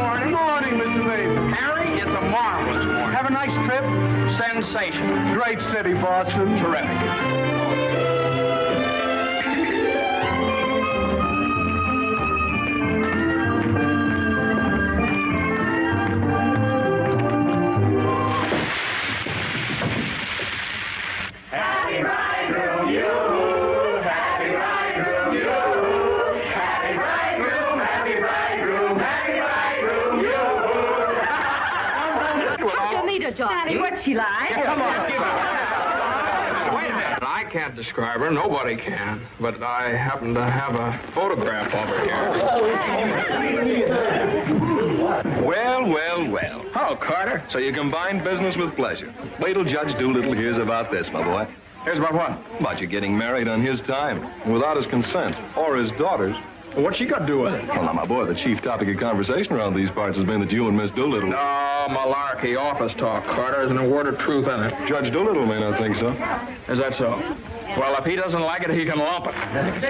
morning. Morning, Mr. Mason. Harry, it's a marvelous morning. Have a nice trip? Sensation. Great city, Boston. Terrific. Happy bridegroom, you. Happy bridegroom, you. Happy bridegroom, happy bridegroom, happy bridegroom, you. How'd you meet her, Johnny? What's she like? Come on. Wait a minute. I can't describe her. Nobody can. But I happen to have a photograph of her here. Well, well, well. Oh, Carter, so you combine business with pleasure. Wait till Judge Doolittle hears about this, my boy. Here's about what? About you getting married on his time, without his consent, or his daughter's. What's she got to do with it? Well, now, my boy, the chief topic of conversation around these parts has been that you and Miss Doolittle... No, malarkey, office talk, Carter. There's no word of truth in it. Judge Doolittle may not think so. Is that so? Well, if he doesn't like it, he can lump it.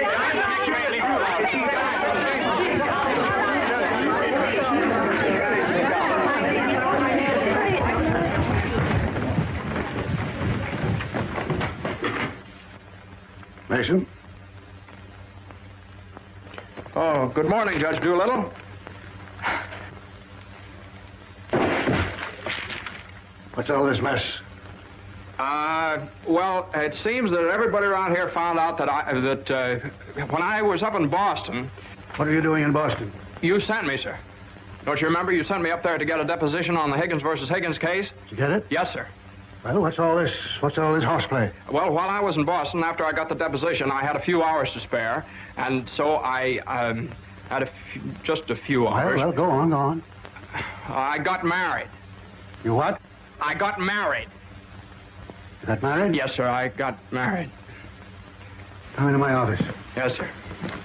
Mason? Oh, good morning, Judge Doolittle. What's all this mess? Well, it seems that everybody around here found out that when I was up in Boston... What are you doing in Boston? You sent me, sir. Don't you remember you sent me up there to get a deposition on the Higgins versus Higgins case? Did you get it? Yes, sir. Well, what's all this horseplay? Well, while I was in Boston, after I got the deposition, I had a few hours to spare, and so I had just a few hours. Well, go on. I got married. You what? I got married. You got married? Yes, sir, I got married. Come into my office. Yes, sir.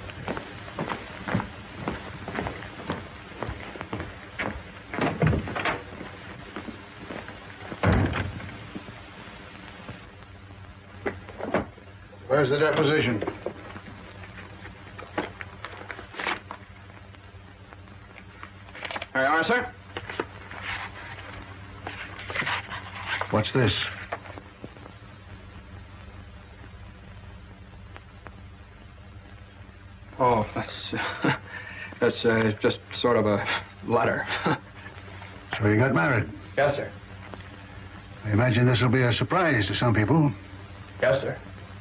Where's the deposition? There you are, sir. What's this? Oh, that's just sort of a letter. So you got married? Yes, sir. I imagine this will be a surprise to some people. Yes, sir.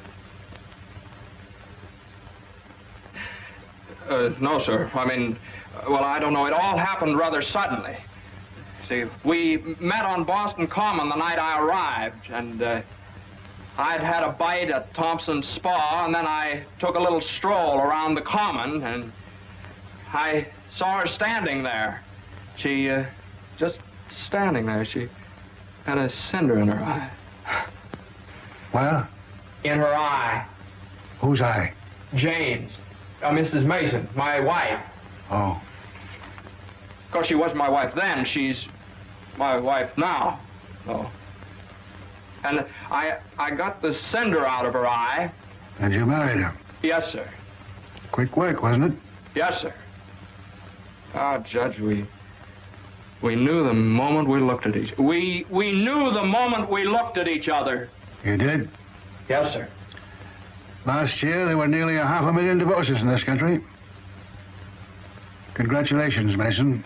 No, sir. I mean, well, I don't know. It all happened rather suddenly. See, we met on Boston Common the night I arrived, and I'd had a bite at Thompson's Spa, and then I took a little stroll around the Common, and I saw her standing there. She, just standing there. She had a cinder in her eye. Well? In her eye. Whose eye? Jane's. Mrs. Mason, my wife. Oh. Of course, she wasn't my wife then. She's my wife now. Oh. And I got the cinder out of her eye. And you married her? Yes, sir. Quick work, wasn't it? Yes, sir. Ah, Judge, we knew the moment we looked at each other. We knew the moment we looked at each other. You did? Yes, sir. Last year, there were nearly 500,000 divorces in this country. Congratulations, Mason.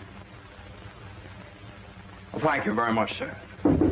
Well, thank you very much, sir.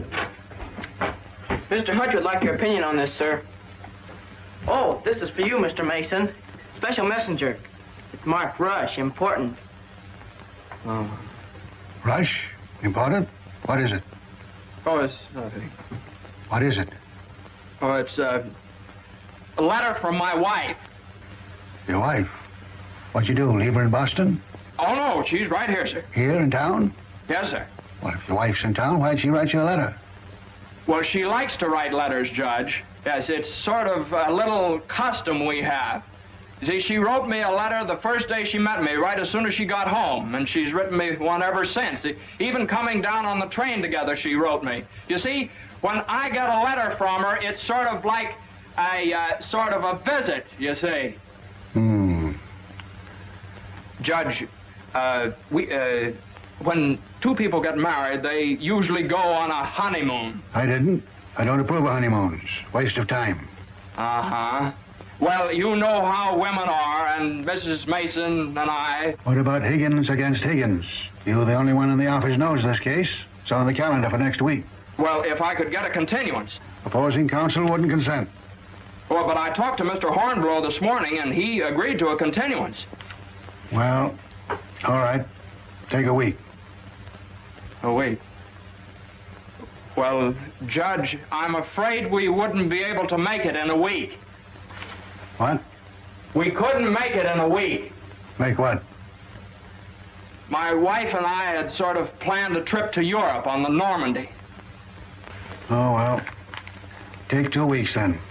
Mr. Hutch would like your opinion on this, sir. Oh, this is for you, Mr. Mason. Special messenger. It's marked Rush, important. Oh. Rush? Important? What is it? Oh, it's nothing. What is it? Oh, it's a letter from my wife. Your wife? What'd you do, leave her in Boston? Oh, no, she's right here, sir. Here in town? Yes, sir. Well, if your wife's in town, why'd she write you a letter? Well, she likes to write letters, Judge. Yes, it's sort of a little custom we have. You see, she wrote me a letter the first day she met me, right as soon as she got home, and she's written me one ever since. Even coming down on the train together, she wrote me. You see, when I get a letter from her, it's sort of like sort of a visit, you see. Hmm. Judge, when two people get married, they usually go on a honeymoon. I didn't. I don't approve of honeymoons. Waste of time. Uh-huh. Well, you know how women are, and Mrs. Mason and I... What about Higgins against Higgins? You the only one in the office knows this case. It's on the calendar for next week. Well, if I could get a continuance. Opposing counsel wouldn't consent. Well, but I talked to Mr. Hornblow this morning, and he agreed to a continuance. Well, all right. Take a week. A week? Well, Judge, I'm afraid we wouldn't be able to make it in a week. What? We couldn't make it in a week. Make what? My wife and I had sort of planned a trip to Europe on the Normandy. Oh, well. Take 2 weeks, then.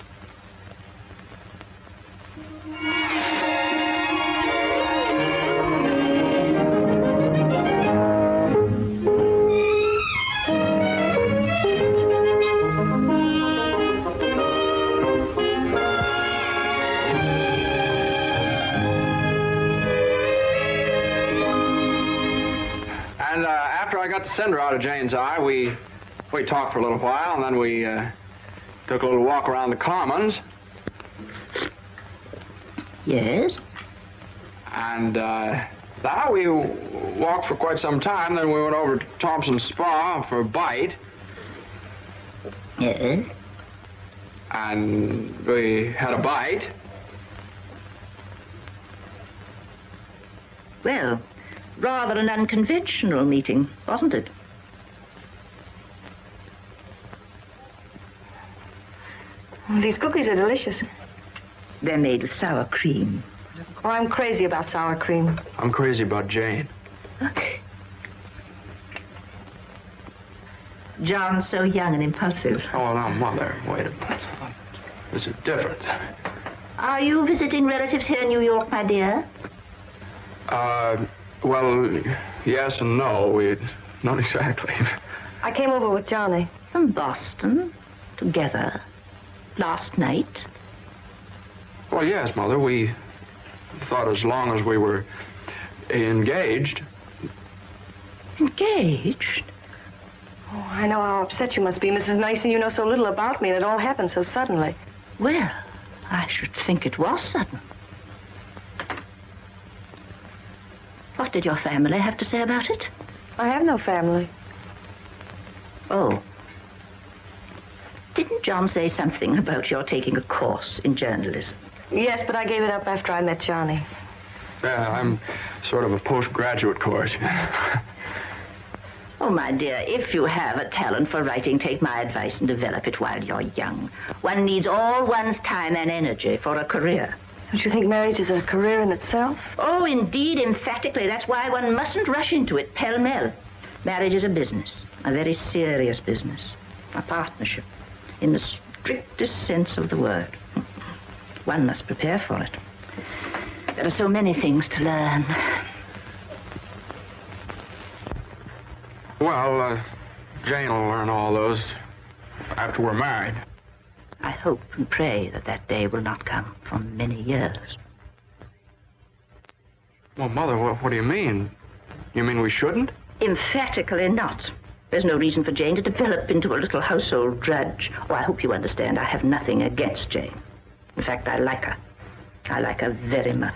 After I got the cinder out of Jane's eye, we talked for a little while, and then we took a little walk around the Commons. Yes? And now we walked for quite some time, then we went over to Thompson's Spa for a bite. Yes? And we had a bite. Well, rather an unconventional meeting, wasn't it? These cookies are delicious. They're made with sour cream. Oh, I'm crazy about sour cream. I'm crazy about Jane. John's so young and impulsive. Oh, now, Mother, wait a minute. This is different. Are you visiting relatives here in New York, my dear? Well, yes and no. Not exactly. I came over with Johnny. From Boston, together, last night. Well, yes, Mother. We thought as long as we were engaged. Engaged? Oh, I know how upset you must be, Mrs. Mason. You know so little about me, and it all happened so suddenly. Well, I should think it was sudden. What did your family have to say about it? I have no family. Oh. Didn't John say something about your taking a course in journalism? Yes, but I gave it up after I met Johnny. Yeah, I'm sort of a postgraduate course. Oh, my dear, if you have a talent for writing, take my advice and develop it while you're young. One needs all one's time and energy for a career. Don't you think marriage is a career in itself? Oh, indeed, emphatically. That's why one mustn't rush into it pell-mell. Marriage is a business, a very serious business, a partnership, in the strictest sense of the word. One must prepare for it. There are so many things to learn. Well, Jane will learn all those after we're married. I hope and pray that that day will not come for many years. Well, Mother, what do you mean? You mean we shouldn't? Emphatically not. There's no reason for Jane to develop into a little household drudge. Oh, I hope you understand I have nothing against Jane. In fact, I like her. I like her very much.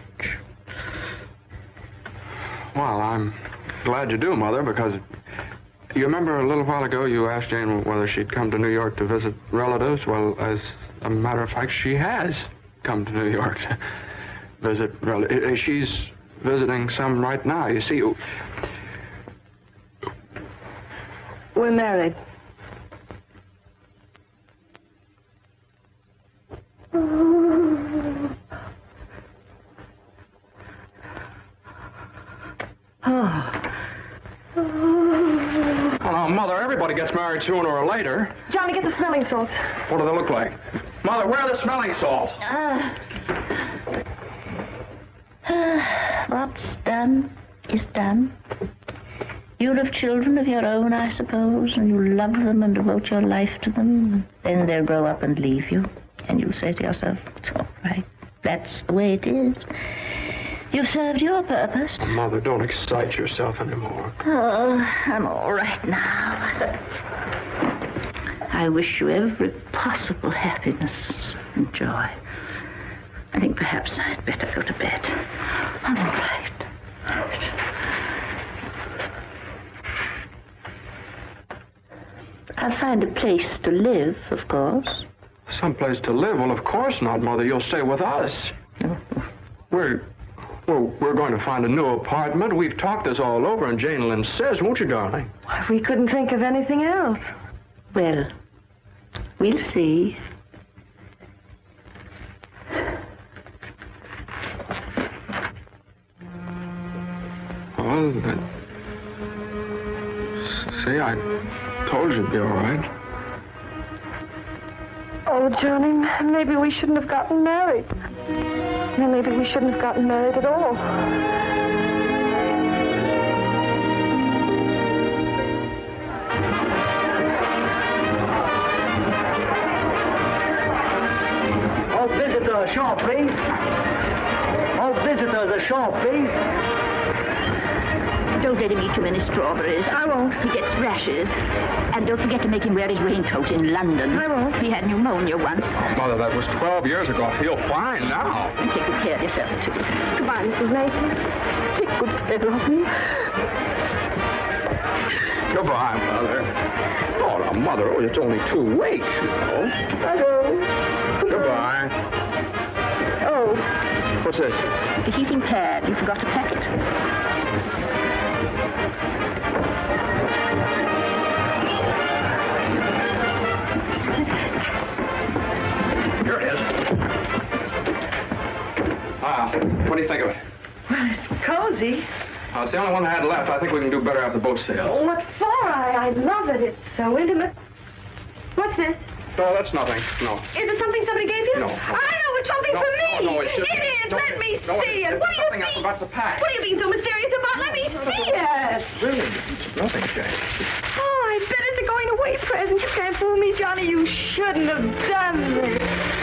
Well, I'm glad you do, Mother, because you remember a little while ago you asked Jane whether she'd come to New York to visit relatives? Well, as a matter of fact, she has come to New York to visit relatives. She's visiting some right now. You see, We're married. Oh, Mother, everybody gets married sooner or later. Johnny, get the smelling salts. What do they look like? Mother, where are the smelling salts? What's done is done. You'll have children of your own, I suppose, and you love them and devote your life to them. Then they'll grow up and leave you, and you'll say to yourself, it's all right. That's the way it is. You've served your purpose. Mother, don't excite yourself anymore. Oh, I'm all right now. I wish you every possible happiness and joy. I think perhaps I'd better go to bed. I'm all right. I'll find a place to live, of course. Someplace to live? Well, of course not, Mother. You'll stay with us. We're going to find a new apartment. We've talked this all over, and Jane will insist, won't you, darling? We couldn't think of anything else. Well, we'll see. Well, see, I told you it'd be all right. Oh, Johnny, maybe we shouldn't have gotten married. Maybe we shouldn't have gotten married at all. All visitors ashore, please. All visitors ashore, please. Don't let him eat too many strawberries. I won't. He gets rashes. And don't forget to make him wear his raincoat in London. I won't. He had pneumonia once. Mother, that was 12 years ago. I feel fine now. And take good care of yourself, too. Goodbye, Mrs. Mason. Take good care of me. Goodbye, Mother. Oh, now, Mother, it's only 2 weeks, you know. Hello. Goodbye. Oh. What's this? The heating pad. You forgot to pack it. Here it is. What do you think of it? Well, it's cozy. It's the only one I had left. I think we can do better after the boat sails. Oh, what for? I love it. It's so intimate. What's this? No, that's nothing. No. Is it something somebody gave you? No. I know, it's something for me. No, it's just... It is. Don't- Let me no, see it. it's What do you something mean? I forgot to pack. What are you being so mysterious about? Let me see it. Really? It's nothing, Jane. Oh, I bet it's a going away present. You can't fool me, Johnny. You shouldn't have done this.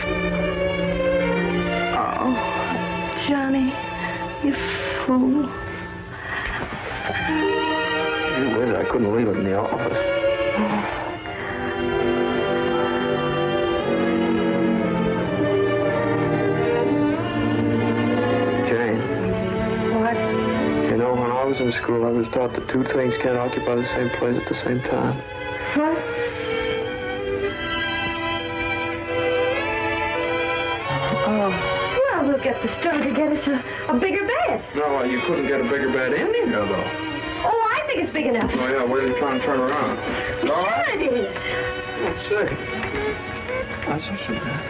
Oh, Johnny, you fool. Gee whiz, I couldn't leave it in the office. Jane. What? You know, when I was in school, I was taught that 2 things can't occupy the same place at the same time. What? Oh. Well, we'll get the store to get us a bigger bed. No, you couldn't get a bigger bed in here, though. Oh, I think it's big enough. Oh, yeah, where are you trying to turn around? Sure it is. Let's see. That's not so bad.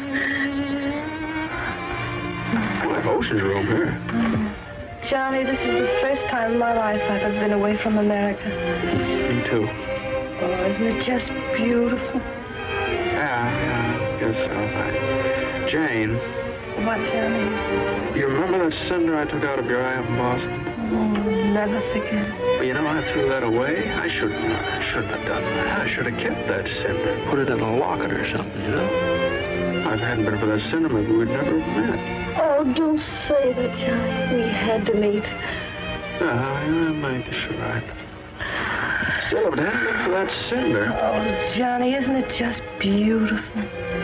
Like ocean's room here. Johnny, this is the first time in my life I've ever been away from America. Me too. Oh, isn't it just beautiful? Yeah, I guess so. Jane, What, Johnny? you remember that cinder I took out of your eye up in Boston? Oh, never forget. Well, you know, I threw that away. I shouldn't have done that. I should have kept that cinder, put it in a locket or something, you know? If it hadn't been for that cinder, maybe we'd never have met. Oh, don't say that, Johnny. We had to meet. Yeah, maybe you're right. Still, if it hadn't been for that cinder... Oh, Johnny, isn't it just beautiful?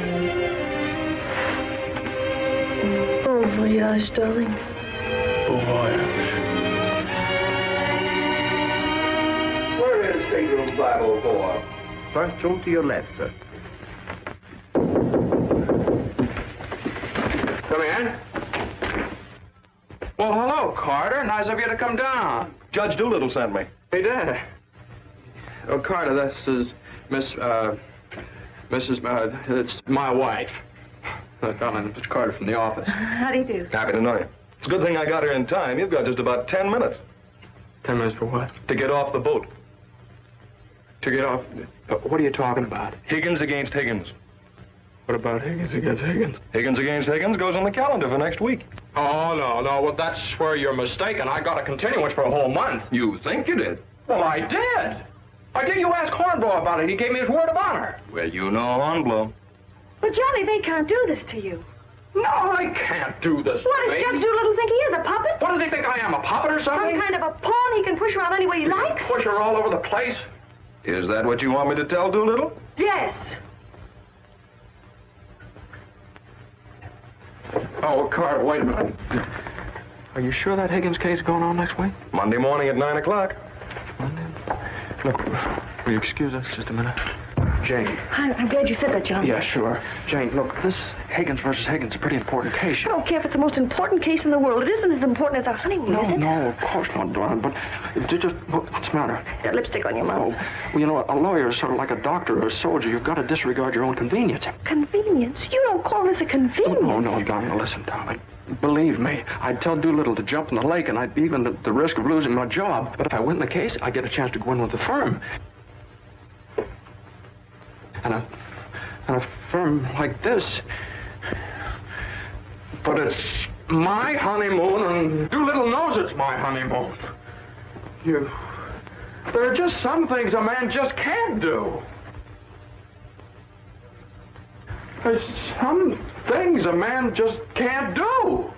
Bon voyage, darling. Bon voyage. Where is stateroom 504? First room to your left, sir. Come in. Well, hello, Carter. Nice of you to come down. Judge Doolittle sent me. He did. Oh, Carter, this is it's my wife. It's Carter from the office. How do you do? Happy to know you. It's a good thing I got here in time. You've got just about 10 minutes 10 minutes for what? to get off the boat. To get off? What are you talking about? Higgins against Higgins. What about Higgins against Higgins? Higgins against Higgins goes on the calendar for next week. Oh, no. Well, that's where you're mistaken. I got a continuance for a whole month. You think you did? Well, I did. You ask Hornblow about it. He gave me his word of honor. Well, you know Hornblow. But, Johnny, they can't do this to you. No, I can't do this. What does Judge Doolittle think he is, a puppet? What does he think I am, a puppet or something? Some kind of a pawn he can push around any way he likes? Push her all over the place? Is that what you want me to tell Doolittle? Yes. Oh, Carter, wait a minute. Are you sure that Higgins case is going on next week? Monday morning at 9 o'clock. Look, will you excuse us just a minute? Jane. I'm glad you said that, John. Yeah, sure. Jane, look, this Higgins versus Higgins is a pretty important case. I don't care if it's the most important case in the world. It isn't as important as our honeymoon, is it? No, of course not, Dawn, but what's the matter? Got lipstick on your mouth. Oh, well, you know, a lawyer is sort of like a doctor or a soldier. You've got to disregard your own convenience. Convenience? You don't call this a convenience. No, Don, listen, darling. Believe me, I'd tell Doolittle to jump in the lake, and I'd even at the risk of losing my job. But if I win the case, I get a chance to go in with the firm. And a firm like this. But it's my honeymoon, and Doolittle knows it's my honeymoon. There are just some things a man just can't do. There's some things a man just can't do.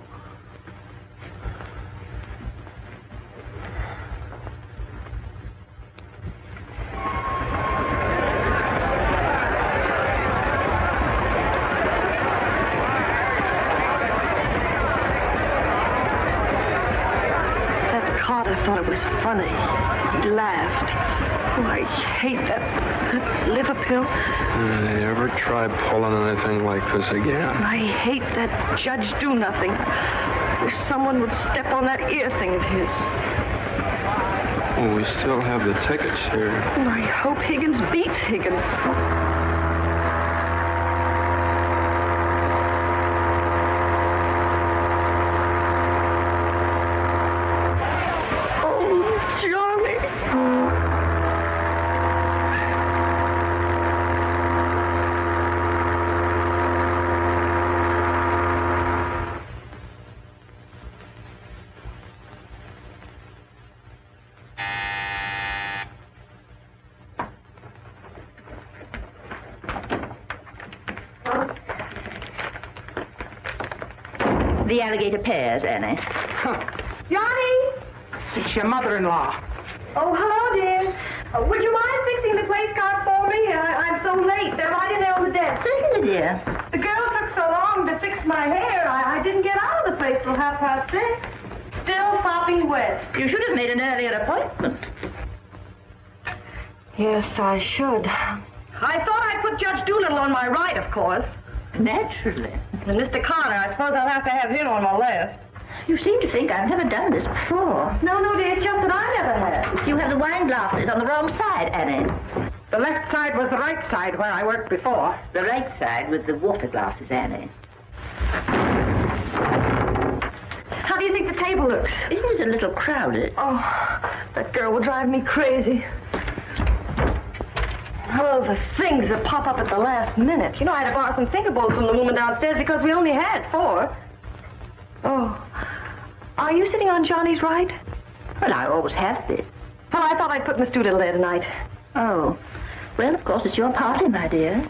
Carter thought it was funny. He laughed. Oh, I hate that liver pill. Did you ever try pulling anything like this again? I hate that Judge Do-Nothing. Wish someone would step on that ear thing of his. Oh, we still have the tickets here. And I hope Higgins beats Higgins. The alligator pears, Annie. Johnny! It's your mother-in-law. Oh, hello, dear. Would you mind fixing the place cards for me? I'm so late. They're right in there on the desk. Certainly, dear. The girl took so long to fix my hair, I didn't get out of the place till 6:30. Still sopping wet. You should have made an earlier appointment. Yes, I should. I thought I'd put Judge Doolittle on my right, of course. Naturally. And Mr. Carter, I suppose I'll have to have him on my left. You seem to think I've never done this before. No, dear, it's just that I never have. You have the wine glasses on the wrong side, Annie. The left side was the right side where I worked before. The right side with the water glasses, Annie. How do you think the table looks? Isn't it a little crowded? Oh, that girl will drive me crazy. Oh, the things that pop up at the last minute. You know, I had to borrow some thinkables from the woman downstairs because we only had 4. Oh. Are you sitting on Johnny's right? Well, I always have been. Well, I thought I'd put Miss Doolittle there tonight. Oh. Well, of course, it's your party, my dear.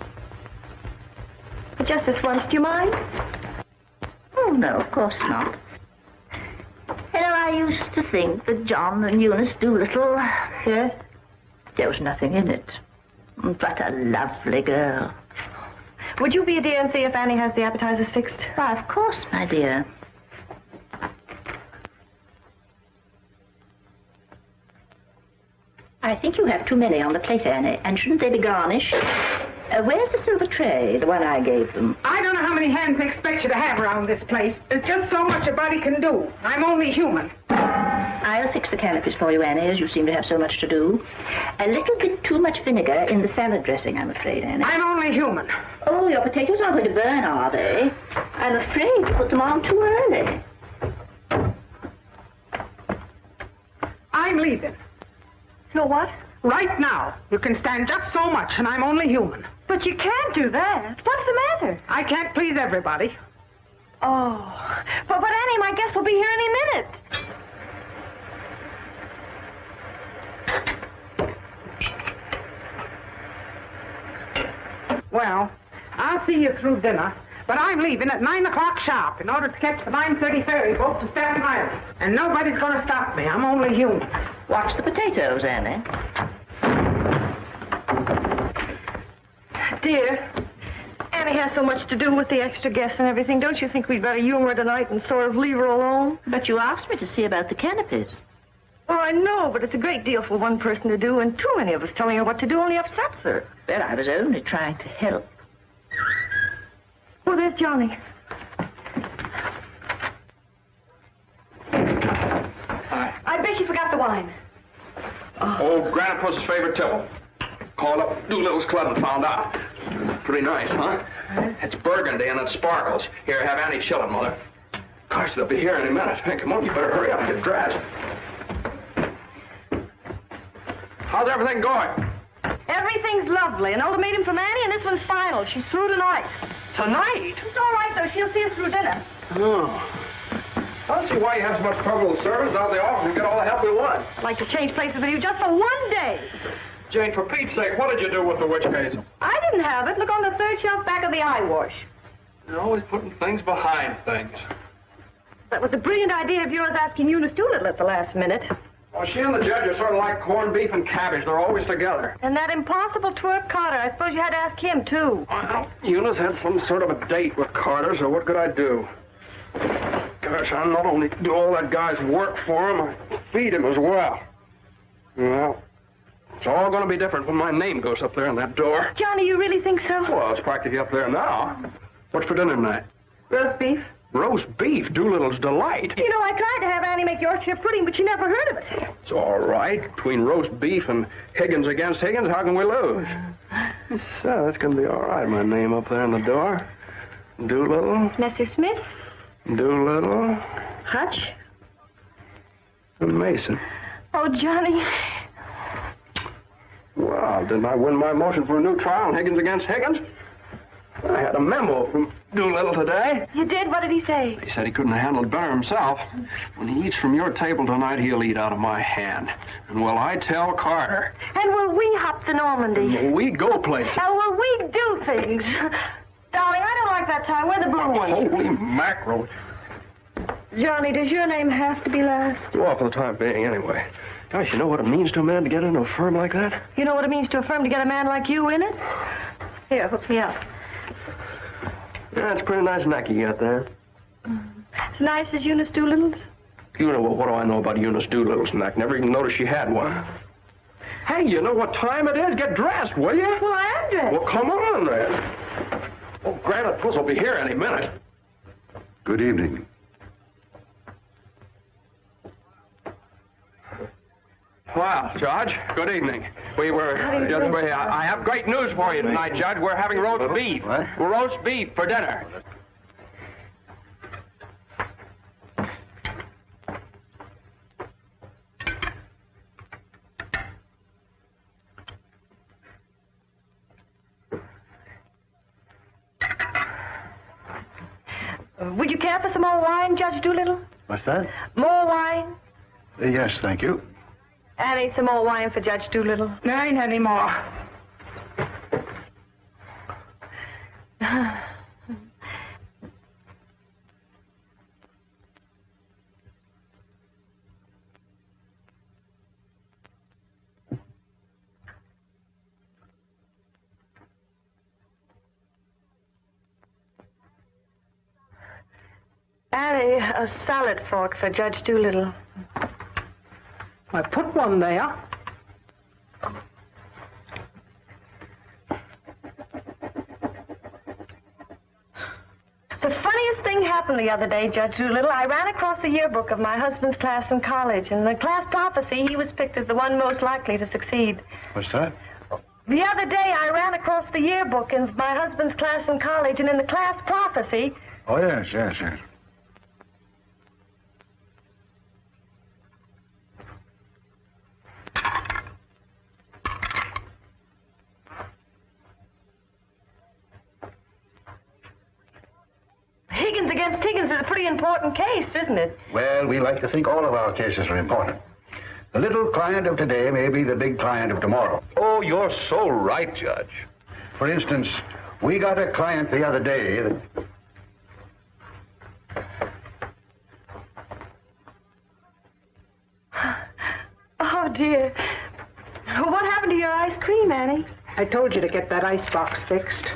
But just this once, do you mind? Oh, no, of course not. You know, I used to think that John and Eunice Doolittle... Yes? There was nothing in it. But a lovely girl. Would you be a dear and see if Annie has the appetizers fixed? Why, of course, my dear. I think you have too many on the plate, Annie, and shouldn't they be garnished? Where's the silver tray, the one I gave them? I don't know how many hands they expect you to have around this place. There's just so much a body can do. I'm only human. I'll fix the canopies for you, Annie, as you seem to have so much to do. A little bit too much vinegar in the salad dressing, I'm afraid, Annie. I'm only human. Oh, your potatoes aren't going to burn, are they? I'm afraid you put them on too early. I'm leaving. You're what? Right now. You can stand just so much, and I'm only human. But you can't do that. What's the matter? I can't please everybody. Oh. But Annie, my guest will be here any minute. Well, I'll see you through dinner, But I'm leaving at 9 o'clock sharp in order to catch the 9:30 ferry boat to Staten Island. And nobody's going to stop me. I'm only human. Watch the potatoes, Annie. Dear, Annie has so much to do with the extra guests and everything. Don't you think we'd better humor her tonight and sort of leave her alone? But you asked me to see about the canopies. Oh, I know, but it's a great deal for one person to do, and too many of us telling her what to do only upsets her. Well, I was only trying to help. Oh, there's Johnny. Hi. I bet you forgot the wine. Old Granite was his favorite tipple. Called up Doolittle's club and found out. Pretty nice, huh? It's burgundy and it sparkles. Here, have Annie chill it, Mother. Gosh, they'll be here any minute. Hey, come on, you better hurry up and get dressed. How's everything going? Everything's lovely. An ultimatum from Annie, and this one's final. She's through tonight. Tonight? It's all right, though. She'll see us through dinner. Oh. I don't see why you have so much trouble with servants out the office and get all the help we want. I'd like to change places with you just for one day. Jane, for Pete's sake, what did you do with the witch case? I didn't have it. Look on the third shelf back of the eye wash. You're always putting things behind things. That was a brilliant idea of yours asking Eunice Doolittle at the last minute. Well, she and the judge are sort of like corned beef and cabbage. They're always together. And that impossible twerp Carter. I suppose you had to ask him, too. Well, Eunice had some sort of a date with Carter, so what could I do? Gosh, I not only do all that guy's work for him, I feed him as well. Well, it's all going to be different when my name goes up there in that door. Johnny, you really think so? Well, it's practically up there now. What's for dinner tonight? Roast beef. Roast beef, Doolittle's delight. You know, I tried to have Annie make Yorkshire pudding, but she never heard of it. It's all right. Between roast beef and Higgins against Higgins, how can we lose? So, that's going to be all right, my name up there in the door. Doolittle, Messrs. Smith? Doolittle, Hutch? and Mason. Oh, Johnny. Well, didn't I win my motion for a new trial on Higgins against Higgins? I had a memo from Doolittle today. You did? What did he say? He said he couldn't have handled it better himself. When he eats from your table tonight, he'll eat out of my hand. And will I tell Carter? And will we hop to Normandy? Will we go places? And will we do things? Darling, I don't like that tie. Wear the blue one. Holy mackerel. Johnny, does your name have to be last? Well, for the time being, anyway. Gosh, you know what it means to a man to get into a firm like that? You know what it means to a firm to get a man like you in it? Here, hook me up. Yeah, it's a pretty nice neck you got there. As nice as Eunice Doolittle's? You know, what do I know about Eunice Doolittle's neck? Never even noticed she had one. Hey, you know what time it is? Get dressed, will you? Well, I am dressed. Well, come on, then. Oh, Granite Puss will be here any minute. Good evening. Well, Judge, good evening. I have great news for you tonight, Judge. We're having roast beef. What? Roast beef for dinner. Would you care for some more wine, Judge Doolittle? What's that? More wine? Yes, thank you. Annie, some more wine for Judge Doolittle. There ain't any more. Annie, a salad fork for Judge Doolittle. I put one there. The funniest thing happened the other day, Judge Doolittle. I ran across the yearbook of my husband's class in college. In the class prophecy, he was picked as the one most likely to succeed. What's that? The other day, I ran across the yearbook in my husband's class in college, and in the class prophecy... Oh, yes. Higgins against Higgins is a pretty important case, isn't it? Well, we like to think all of our cases are important. The little client of today may be the big client of tomorrow. Oh, you're so right, Judge. For instance, we got a client the other day that dear. What happened to your ice cream, Annie? I told you to get that ice box fixed.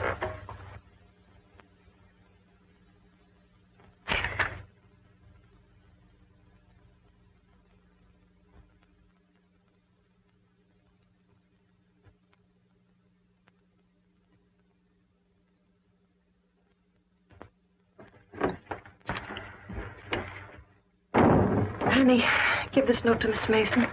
Annie, give this note to Mr. Mason.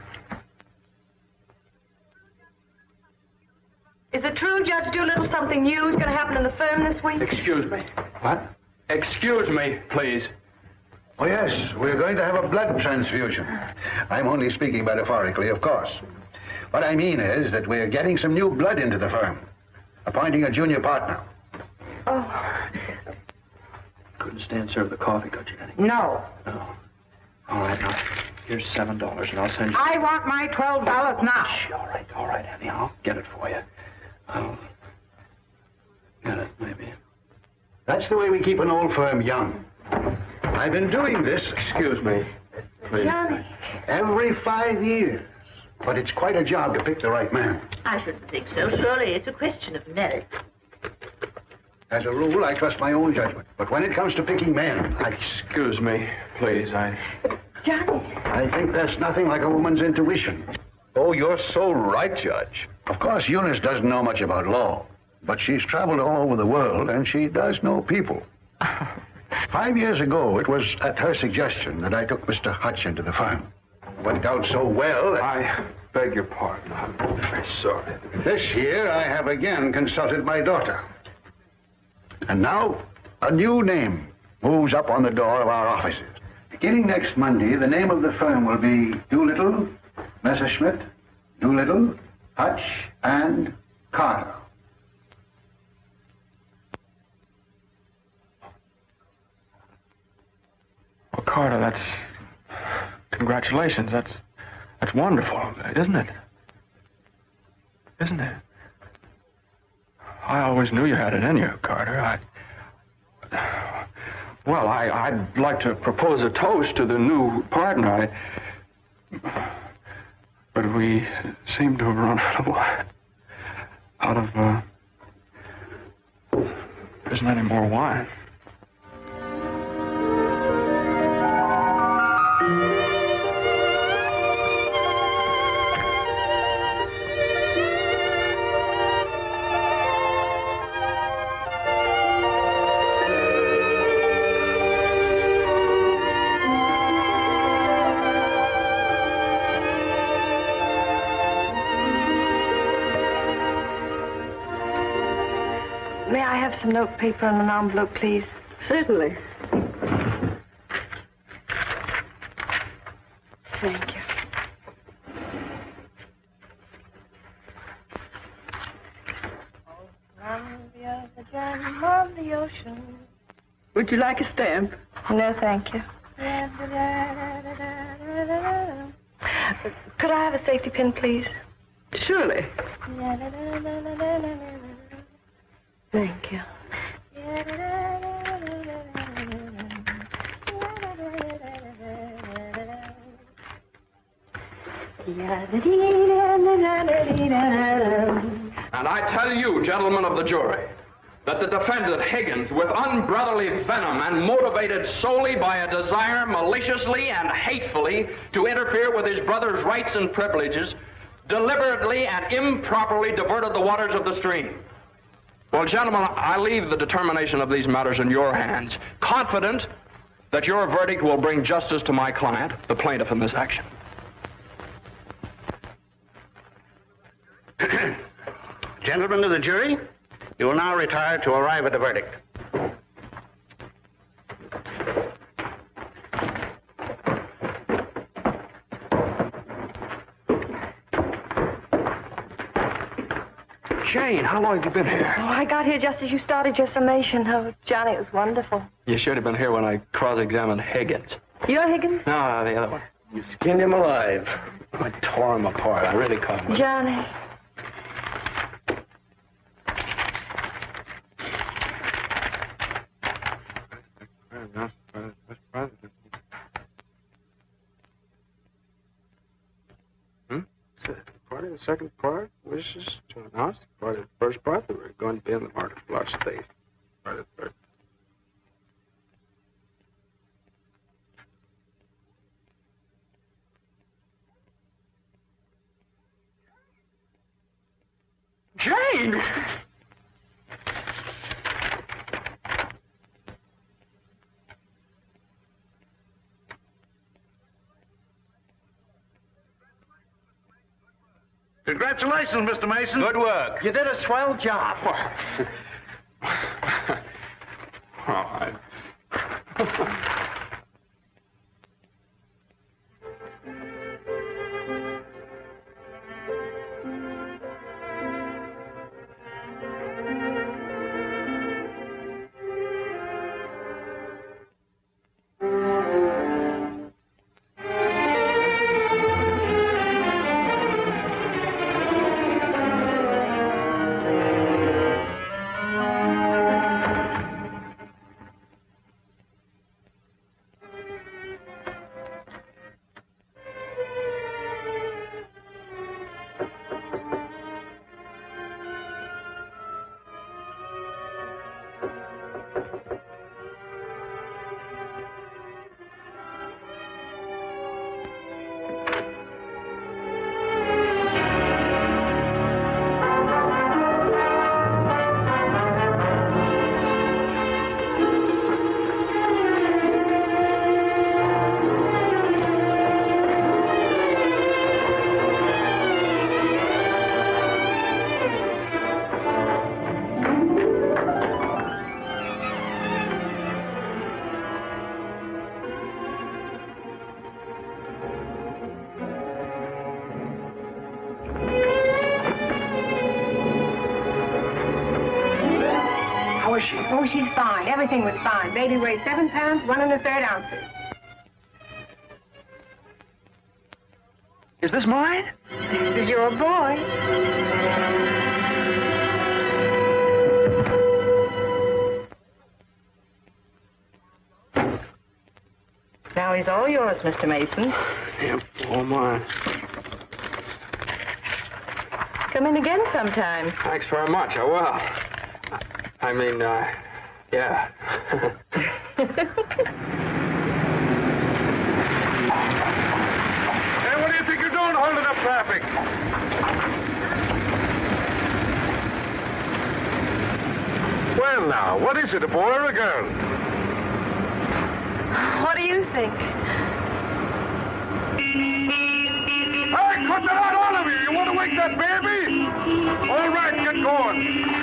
Is it true, Judge Doolittle, something new is going to happen in the firm this week? Excuse me. What? Excuse me, please. Oh, yes, we're going to have a blood transfusion. I'm only speaking metaphorically, of course. What I mean is that we're getting some new blood into the firm, appointing a junior partner. Oh. Couldn't stand serve the coffee, could you, Annie? No. No. All right, now, here's $7, and I'll send you... I want my $12 now. Shh, all right, Annie, I'll get it for you. I'll get it, maybe. That's the way we keep an old firm young. I've been doing this, Excuse me, please. Johnny. every 5 years. But it's quite a job to pick the right man. I shouldn't think so. Surely it's a question of merit. As a rule, I trust my own judgment. But when it comes to picking men, Excuse me, please. Johnny. I think there's nothing like a woman's intuition. Oh, you're so right, Judge. Of course, Eunice doesn't know much about law, but she's traveled all over the world, and she does know people. 5 years ago, it was at her suggestion that I took Mr. Hutch into the firm. It went out so well that I beg your pardon. I'm very sorry. this year I have again consulted my daughter. And now, a new name moves up on the door of our offices. Beginning next Monday, the name of the firm will be Doolittle, Messerschmitt, Doolittle, Hutch, and Carter. Well, Carter, that's... Congratulations. That's wonderful, isn't it? Isn't it? I always knew you had it in you, Carter. I'd like to propose a toast to the new partner. But we seem to have run out of there isn't any more wine. May I have some note paper and an envelope, please? Certainly. Thank you. Of the ocean. Would you like a stamp? No, thank you. Could I have a safety pin, please? Surely. Thank you. And I tell you, gentlemen of the jury, that the defendant Higgins, with unbrotherly venom and motivated solely by a desire maliciously and hatefully to interfere with his brother's rights and privileges, deliberately and improperly diverted the waters of the stream. Well, gentlemen, I leave the determination of these matters in your hands, confident that your verdict will bring justice to my client, the plaintiff in this action. Gentlemen of the jury, you will now retire to arrive at a verdict. Jane, how long have you been here? Oh, I got here just as you started your summation. Oh, Johnny, it was wonderful. You should have been here when I cross-examined Higgins. You're Higgins? No, the other one. You skinned him alive. I tore him apart. I really caught him. Johnny. part of the second part wishes to announce the part of the first part that we're going to be in the murder plot stage. Part of the third. Jane! Congratulations, Mr. Mason. Good work. You did a swell job. Oh, she's fine. Everything was fine. Baby weighs 7 pounds, 1 1/3 ounces. Is this mine? This is your boy. Now he's all yours, Mr. Mason. Yeah, all mine. Come in again sometime. Thanks very much. I will. I mean, yeah. Hey, what do you think you're doing holding up traffic? Well, now, what is it, a boy or a girl? What do you think? Hey, cut that out, all of you! You want to wake that baby? All right, get going.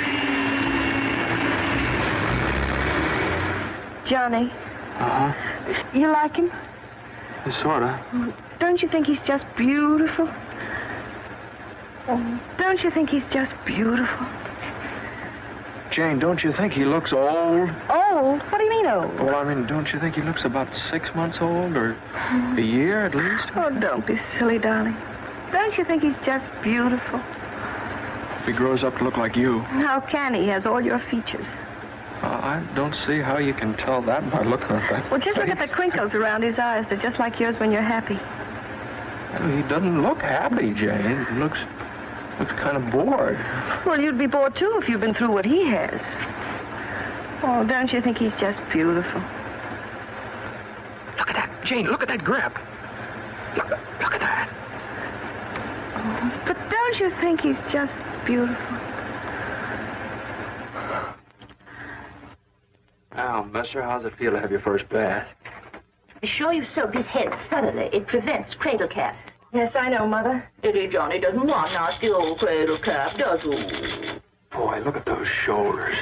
Johnny. Uh-huh. You like him? Sorta. Don't you think he's just beautiful? Don't you think he's just beautiful? Jane, don't you think he looks old? Old? What do you mean old? Well, I mean, don't you think he looks about 6 months old, or a year at least? Oh, don't be silly, darling. Don't you think he's just beautiful? If he grows up to look like you. How can he? He has all your features. I don't see how you can tell that by looking at that. Well, just look at the crinkles around his eyes. They're just like yours when you're happy. Well, he doesn't look happy, Jane. He looks kind of bored. Well, you'd be bored, too, if you'd been through what he has. Oh, don't you think he's just beautiful? Look at that, Jane. Look at that grip. Look at that. Oh, but don't you think he's just beautiful? Now, mister, how's it feel to have your first bath? Be sure you soak his head thoroughly. It prevents cradle cap. Yes, I know, Mother. Eddie Johnny doesn't want nasty old cradle cap, does he? Boy, look at those shoulders.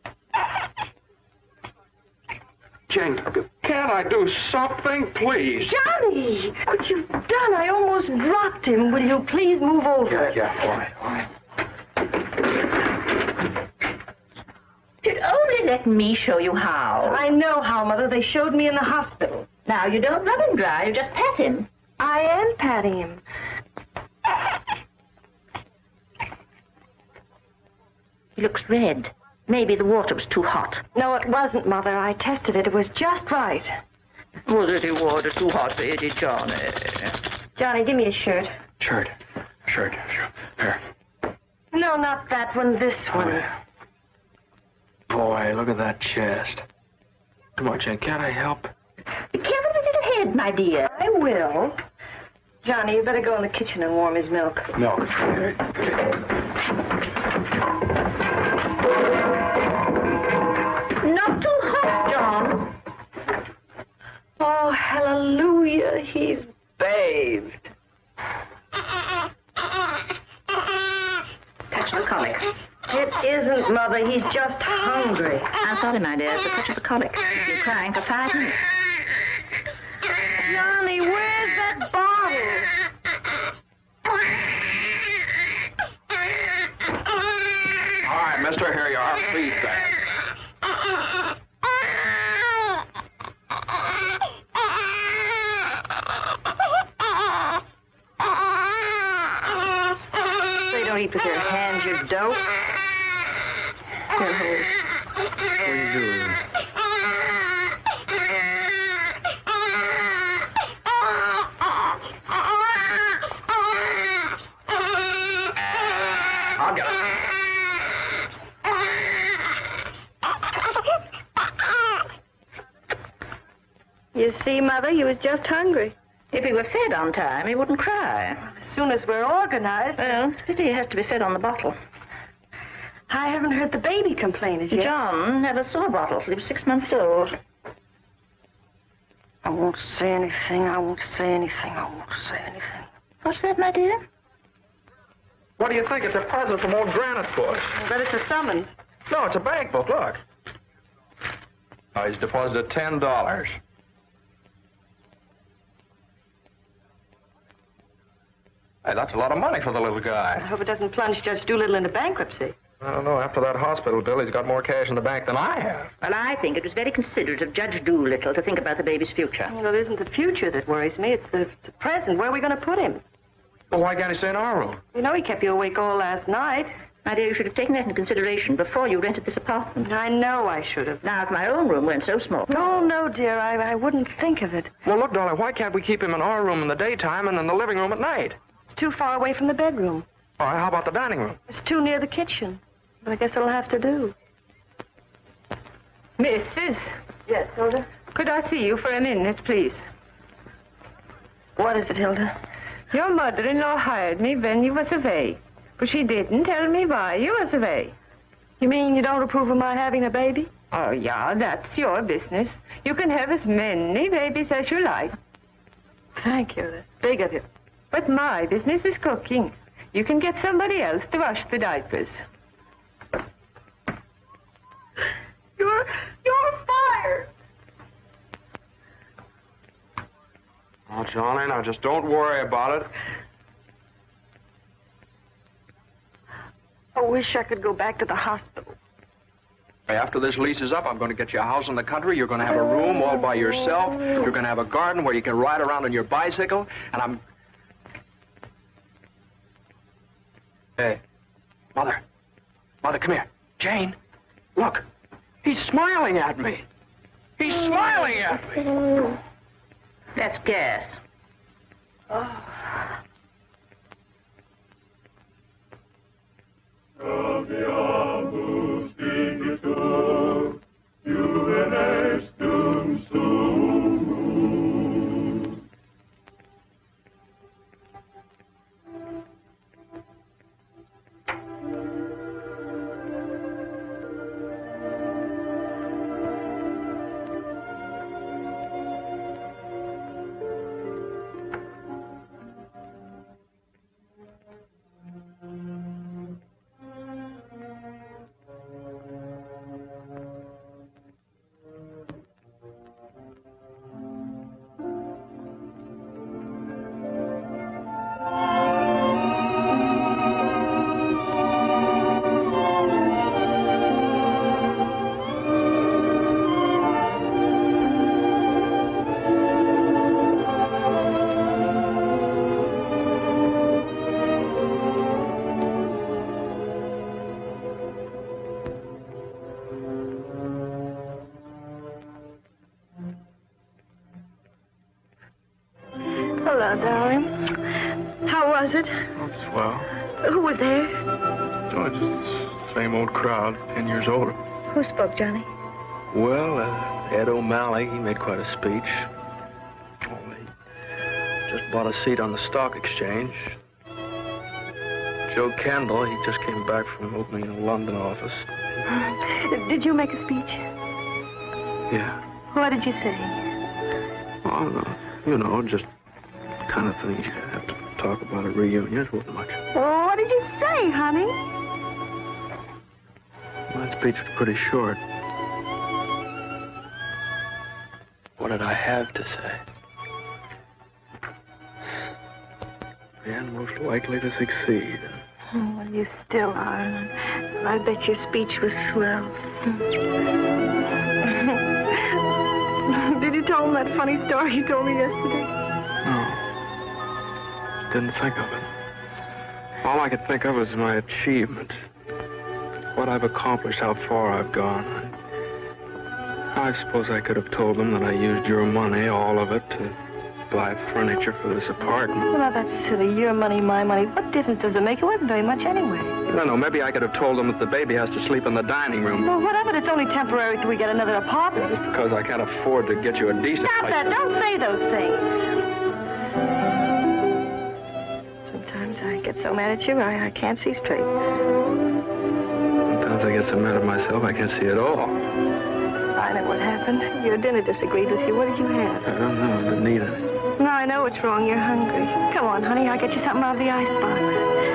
Jane, can't I do something, please? Johnny! What you've done, I almost dropped him. Will you please move over? Yeah, all right. You'd only let me show you how. I know how, Mother. They showed me in the hospital. Now, you don't rub him dry. You just pat him. I am patting him. He looks red. Maybe the water was too hot. No, it wasn't, Mother. I tested it. It was just right. Was it the water too hot for Eddie Johnny? Johnny, give me a shirt. Shirt. Sure. Here. No, not that one, this one. Oh, yeah. Boy, look at that chest. Come on, Jane, can't I help? Be careful with your head, my dear. I will. Johnny, you better go in the kitchen and warm his milk. Milk. Not too hot, John. Oh, hallelujah, he's bathed. Touch the colic. It isn't, Mother. He's just hungry. I'm sorry, my dear. It's a touch of the colic. You've been crying for 5 minutes. Johnny, where's that bottle? All right, mister, here you are. Feed that. They don't eat with their hands, you dope. Here, hold. What are you doing? I'll get it. You see, Mother, he was just hungry. If he were fed on time, he wouldn't cry. As soon as we're organized. Well, it's a pity he has to be fed on the bottle. I haven't heard the baby complain as yet. John never saw a bottle till he was 6 months old. I won't say anything. I won't say anything. I won't say anything. What's that, my dear? What do you think? It's a present from old Granite Bush. I bet it's a summons. No, it's a bank book. Look. Oh, he's deposited $10. Hey, that's a lot of money for the little I guy. hope it doesn't plunge Judge Doolittle into bankruptcy. I don't know. After that hospital bill, he's got more cash in the bank than I have. Well, I think it was very considerate of Judge Doolittle to think about the baby's future. You know, it isn't the future that worries me. It's the present. Where are we going to put him? Well, why can't he stay in our room? You know, he kept you awake all last night. My dear, you should have taken that into consideration before you rented this apartment. I know I should have. Now, if my own room weren't so small. No, no, dear. I wouldn't think of it. Well, look, darling, why can't we keep him in our room in the daytime and in the living room at night? It's too far away from the bedroom. All right, how about the dining room? It's too near the kitchen. But I guess it'll have to do. Mrs. Yes, Hilda? Could I see you for a minute, please? What is it, Hilda? Your mother-in-law hired me when you was away, but she didn't tell me why you was away. You mean you don't approve of my having a baby? Oh, yeah, that's your business. You can have as many babies as you like. Thank you. That's big of you. But my business is cooking. You can get somebody else to wash the diapers. You're fired. Oh, Johnny, now just don't worry about it. I wish I could go back to the hospital. After this lease is up, I'm going to get you a house in the country. You're going to have a room all by yourself. You're going to have a garden where you can ride around on your bicycle. And I'm... Hey, Mother. Mother, come here. Jane, look. He's smiling at me. He's smiling at me. That's gas. was it? Oh, swell. Who was there? Oh, just the same old crowd, 10 years older. Who spoke, Johnny? Well, Ed O'Malley, he made quite a speech. Oh, he just bought a seat on the stock exchange. Joe Kendall, he just came back from opening a London office. Did you make a speech? Yeah. What did you say? Oh, no. You know, just the kind of things you have to talk about at reunions. Wasn't much. Oh, what did you say, honey? My speech was pretty short. What did I have to say? And most likely to succeed. Oh, well, you still are. I bet your speech was swell. Did you tell him that funny story you told me yesterday? No. Didn't think of it. All I could think of was my achievements. What I've accomplished, how far I've gone. I suppose I could have told them that I used your money, all of it, to buy furniture for this apartment. Well, now, that's silly. Your money, my money. What difference does it make? It wasn't very much anyway. No, maybe I could have told them that the baby has to sleep in the dining room. Well, whatever. It's only temporary till we get another apartment. Just because I can't afford to get you a decent Stop place. that. Don't say those things. Sometimes I get so mad at you, I can't see straight. Sometimes I get so mad at myself, I can't see at all. I know what happened. Your dinner disagreed with you. What did you have? I don't know. I didn't eat it. No, I know what's wrong. You're hungry. Come on, honey. I'll get you something out of the icebox.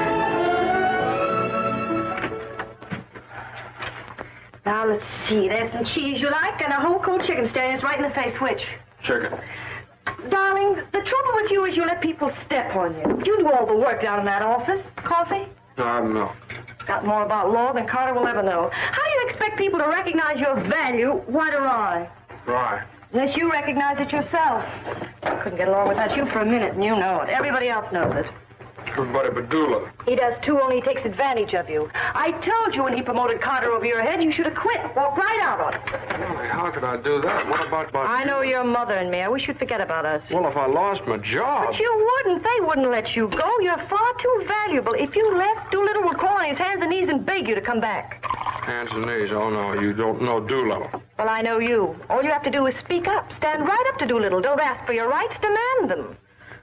Now, let's see. There's some cheese you like and a whole cold chicken staring us right in the face. Which? Chicken. Darling, the trouble with you is you let people step on you. You do all the work down in that office. Coffee? No. Got more about law than Carter will ever know. How do you expect people to recognize your value? Why do I? Right. Unless you recognize it yourself. I couldn't get along without you for a minute, and you know it. Everybody else knows it. Everybody but Doolittle. He does too, only he takes advantage of you. I told you when he promoted Carter over your head, you should have quit. Walked right out on it. Well, how could I do that? What about... I know your mother and me. I wish you'd forget about us. Well, if I lost my job... But you wouldn't. They wouldn't let you go. You're far too valuable. If you left, Doolittle would crawl on his hands and knees and beg you to come back. Hands and knees? Oh, no, you don't know Doolittle. Well, I know you. All you have to do is speak up. Stand right up to Doolittle. Don't ask for your rights. Demand them.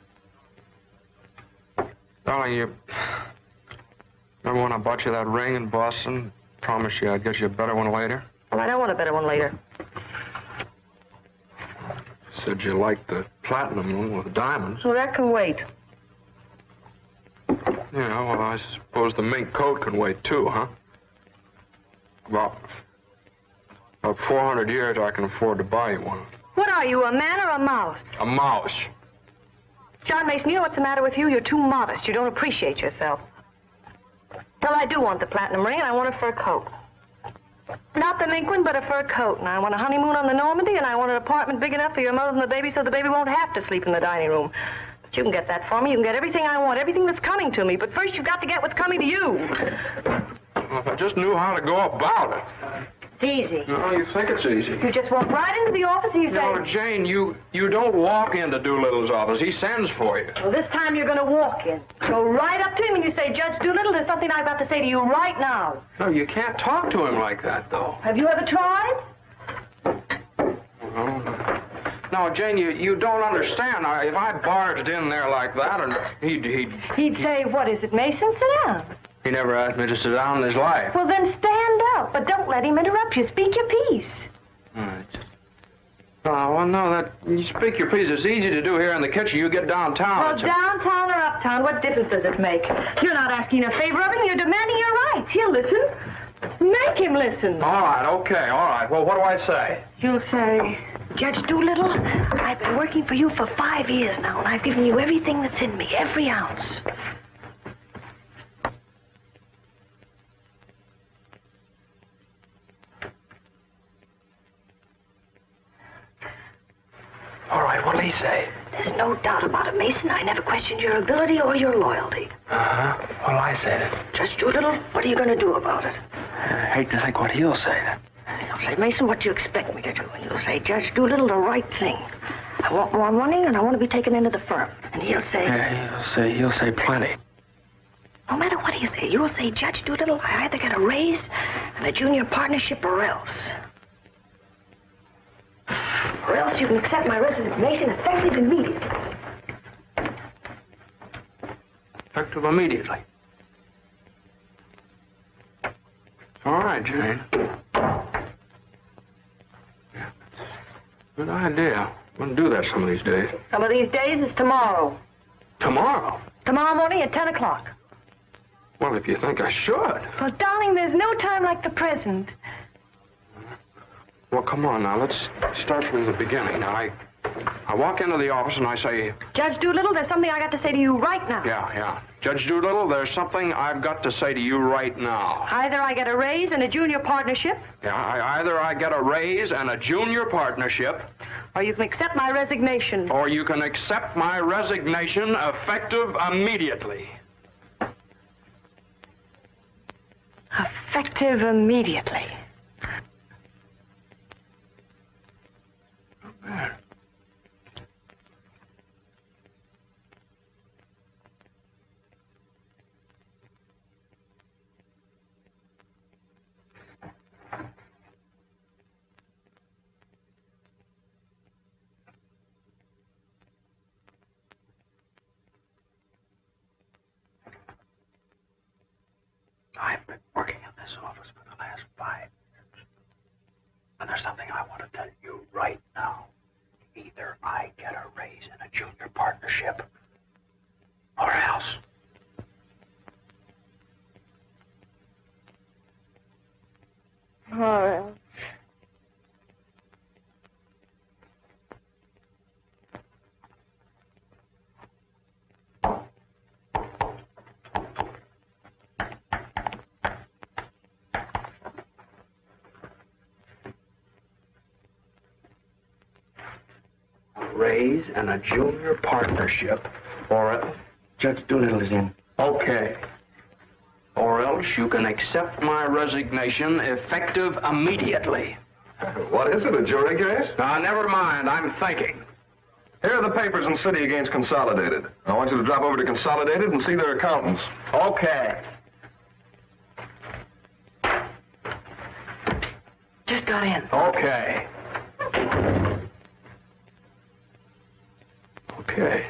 Darling, you... Remember when I bought you that ring in Boston? Promised you I'd get you a better one later? Well, I don't want a better one later. Said you liked the platinum one with diamonds. Well, that can wait. Yeah, well, I suppose the mink coat can wait, too, huh? About 400 years, I can afford to buy you one. What are you, a man or a mouse? A mouse. John Mason, you know what's the matter with you? You're too modest. You don't appreciate yourself. Well, I do want the platinum ring, and I want a fur coat. Not the mink one, but a fur coat. And I want a honeymoon on the Normandy, and I want an apartment big enough for your mother and the baby so the baby won't have to sleep in the dining room. But you can get that for me. You can get everything I want, everything that's coming to me. But first, you've got to get what's coming to you. Well, if I just knew how to go about it. It's easy. No, you think it's easy. You just walk right into the office and you say... No, Jane, you don't walk into Doolittle's office. He sends for you. Well, this time you're going to walk in. Go right up to him and you say, Judge Doolittle, there's something I've got to say to you right now. No, you can't talk to him like that, though. Have you ever tried? No, Jane, you don't understand. If I barged in there like that, and He'd say, what is it, Mason? Sit down. He never asked me to sit down in his life. Well, then stand up, but don't let him interrupt you. Speak your piece. All right. Well, no, you speak your piece. It's easy to do here in the kitchen. You get downtown. Well, downtown or uptown, what difference does it make? You're not asking a favor of him. You're demanding your rights. He'll listen. Make him listen. All right, okay, all right. Well, what do I say? You'll say, Judge Doolittle, I've been working for you for 5 years now, and I've given you everything that's in me, every ounce. All right, what'll he say? There's no doubt about it, Mason. I never questioned your ability or your loyalty. Uh-huh. What'll I say then? Judge Doolittle, what are you going to do about it? I hate to think what he'll say then. He'll say, Mason, what do you expect me to do? And you'll say, Judge Doolittle, the right thing. I want more money, and I want to be taken into the firm. And he'll say... Yeah, he'll say plenty. No matter what he'll say, you'll say, Judge Doolittle, I either get a raise and a junior partnership or else. Or else you can accept my resignation effective immediately. Effective immediately. All right, Jane. Yeah, that's a good idea. I'm going to do that some of these days. Some of these days is tomorrow. Tomorrow? Tomorrow morning at 10 o'clock. Well, if you think I should. Well, darling, there's no time like the present. Well, come on now. Let's start from the beginning. Now, I walk into the office and I say... Judge Doolittle, there's something I got to say to you right now. Yeah. Judge Doolittle, there's something I've got to say to you right now. Either I get a raise and a junior partnership. Yeah, either I get a raise and a junior partnership. Or you can accept my resignation. Or you can accept my resignation effective immediately. Effective immediately. Not bad. I've been working in this office for the last 5 years. And there's something I want to tell you right now. Either I get a raise in a junior partnership, or else. Or else. Raise and a junior partnership, or else... Judge Doolittle is in. Okay. Or else you can accept my resignation effective immediately. What is it, a jury case? Never mind, I'm thinking. Here are the papers in City against Consolidated. I want you to drop over to Consolidated and see their accountants. Okay. Just got in. Okay. Okay.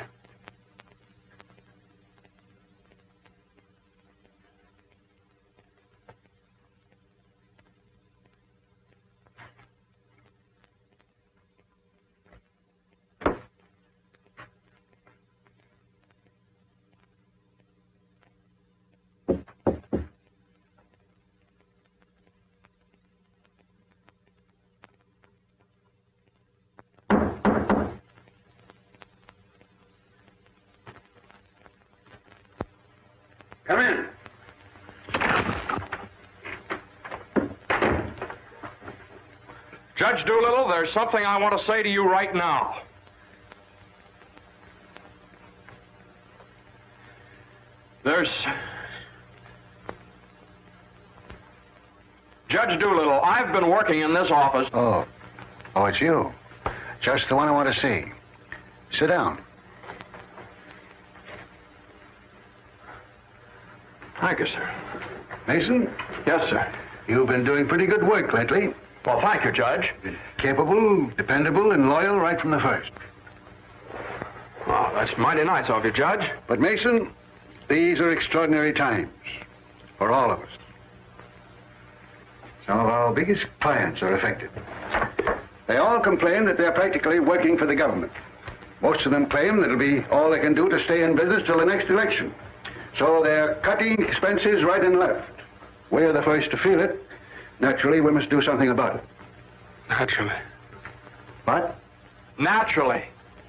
Come in. Judge Doolittle, there's something I want to say to you right now. Judge Doolittle, I've been working in this office. Oh, it's you. Just the one I want to see. Sit down. Thank you, sir. Mason? Yes, sir. You've been doing pretty good work lately. Well, thank you, Judge. Capable, dependable, and loyal right from the first. Well, that's mighty nice of you, Judge. But, Mason, these are extraordinary times for all of us. Some of our biggest clients are affected. They all complain that they're practically working for the government. Most of them claim that it'll be all they can do to stay in business till the next election. So they're cutting expenses right and left. We're the first to feel it. Naturally, we must do something about it. Naturally. What? Naturally.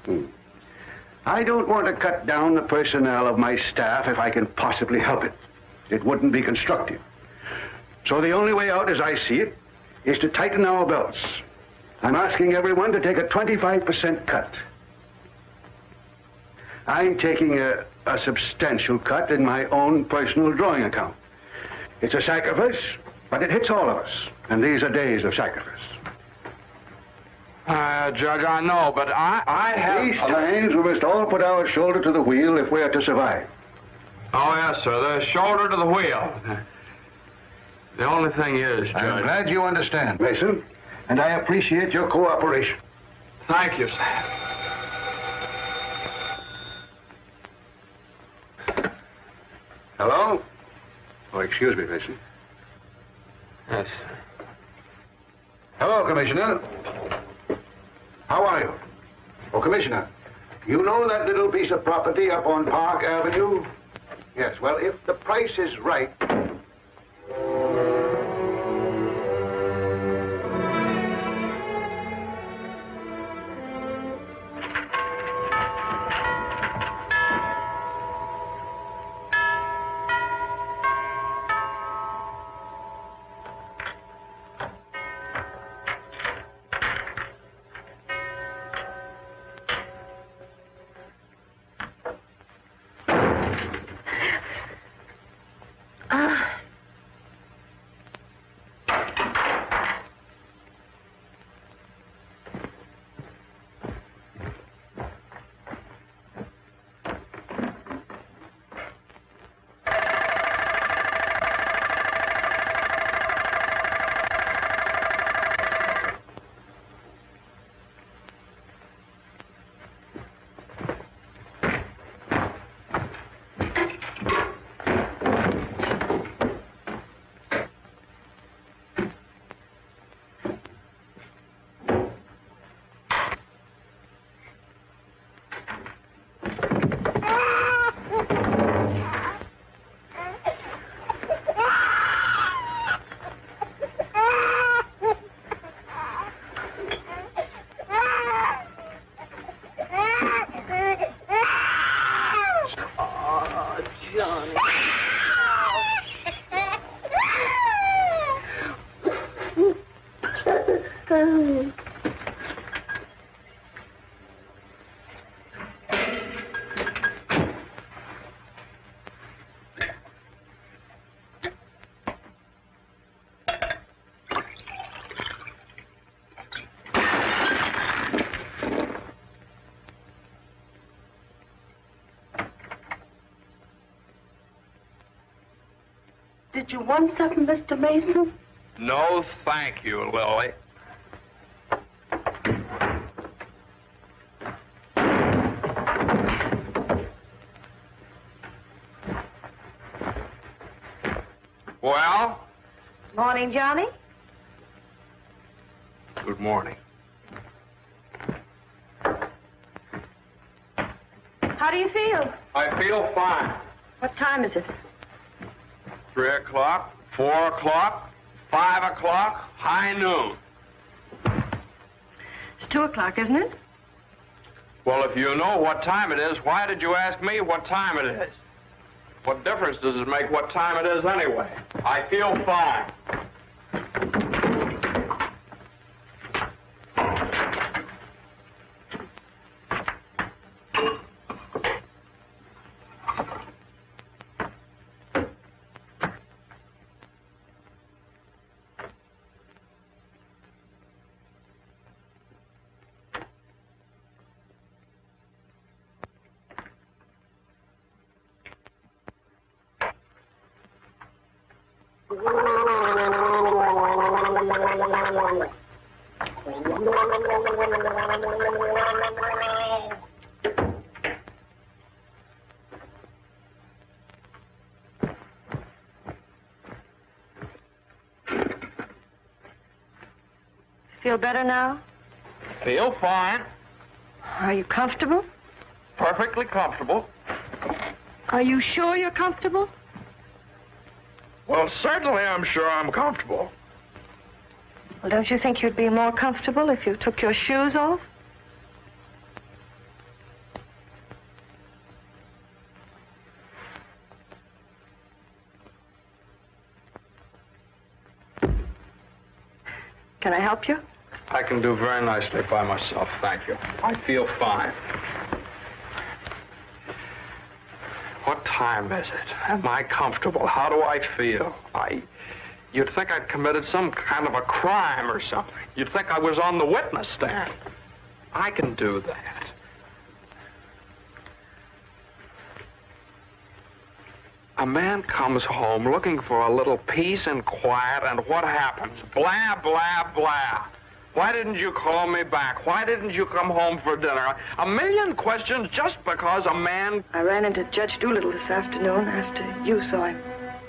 I don't want to cut down the personnel of my staff if I can possibly help it. It wouldn't be constructive. So the only way out, as I see it, is to tighten our belts. I'm asking everyone to take a 25% cut. I'm taking a substantial cut in my own personal drawing account. It's a sacrifice, but it hits all of us. And these are days of sacrifice. Judge, I know, but I have... These times we must all put our shoulder to the wheel if we are to survive. Oh, yes, sir. The shoulder to the wheel. The only thing is, Judge... I'm glad you understand, Mason, and I appreciate your cooperation. Thank you, sir. Hello? Oh, excuse me, Mason. Yes, sir. Hello, Commissioner. How are you? Oh, Commissioner, you know that little piece of property up on Park Avenue? Yes, well, if the price is right... Did you want something, Mr. Mason? No, thank you, Lily. Well? Morning, Johnny. Good morning. How do you feel? I feel fine. What time is it? 3 o'clock, 4 o'clock, 5 o'clock, high noon. It's 2 o'clock, isn't it? Well, if you know what time it is, why did you ask me what time it is? What difference does it make what time it is anyway? I feel fine. Feel better now? Feel fine. Are you comfortable? Perfectly comfortable. Are you sure you're comfortable? Well, certainly I'm sure I'm comfortable. Well, don't you think you'd be more comfortable if you took your shoes off? Can I help you? I can do very nicely by myself, thank you. I feel fine. What time is it? Am I comfortable? How do I feel? You'd think I'd committed some kind of a crime or something. You'd think I was on the witness stand. I can do that. A man comes home looking for a little peace and quiet, and what happens? Blah, blah, blah. Why didn't you call me back? Why didn't you come home for dinner? A million questions just because a man... I ran into Judge Doolittle this afternoon after you saw him.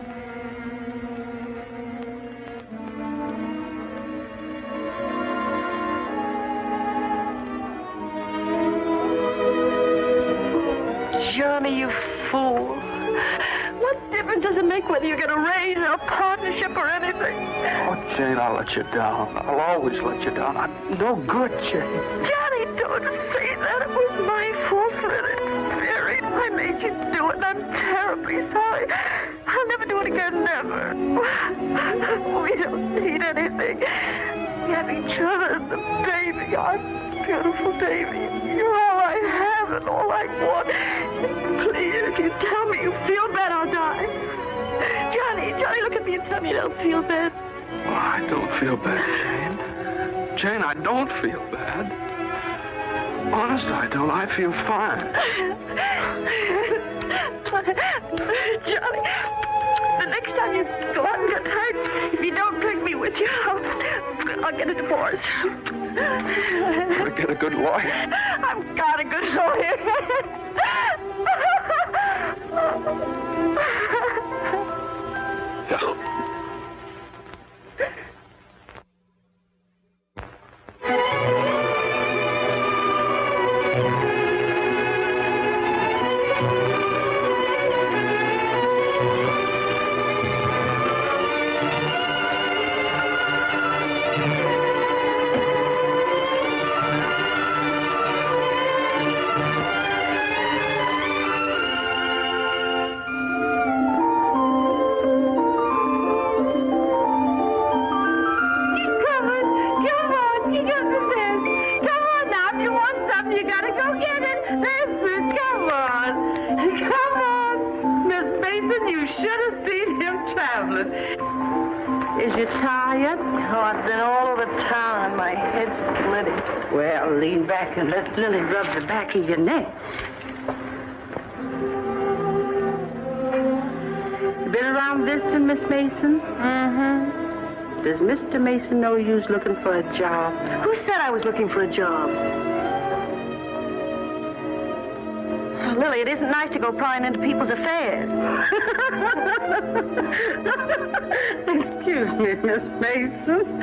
Johnny, you fool. What difference does it make whether you get a raise or a partnership or anything? Oh, Jane, I'll let you down. I'll always let you down. I'm no good, Jane. Johnny, don't say that. It was my fault for interfering. I made you do it, and I'm terribly sorry. I'll never do it again, never. We don't need anything. We have each other and the baby, our beautiful baby. You're all I have and all I want. Please, if you tell me you feel bad, I'll die. Johnny, look at me and tell me you don't feel bad. Oh, I don't feel bad, Jane. Jane, I don't feel bad. Honest, I don't. I feel fine. Johnny, the next time you go out and get hurt, if you don't bring me with you, I'll get a divorce. I'll get a good lawyer. I've got a good lawyer. Is you tired? Oh, I've been all over town and my head's splitting. Well, lean back and let Lily rub the back of your neck. You been around visiting, Miss Mason? Mm-hmm. Does Mr. Mason know you was looking for a job? Who said I was looking for a job? Lily, it isn't nice to go prying into people's affairs. Excuse me, Miss Mason.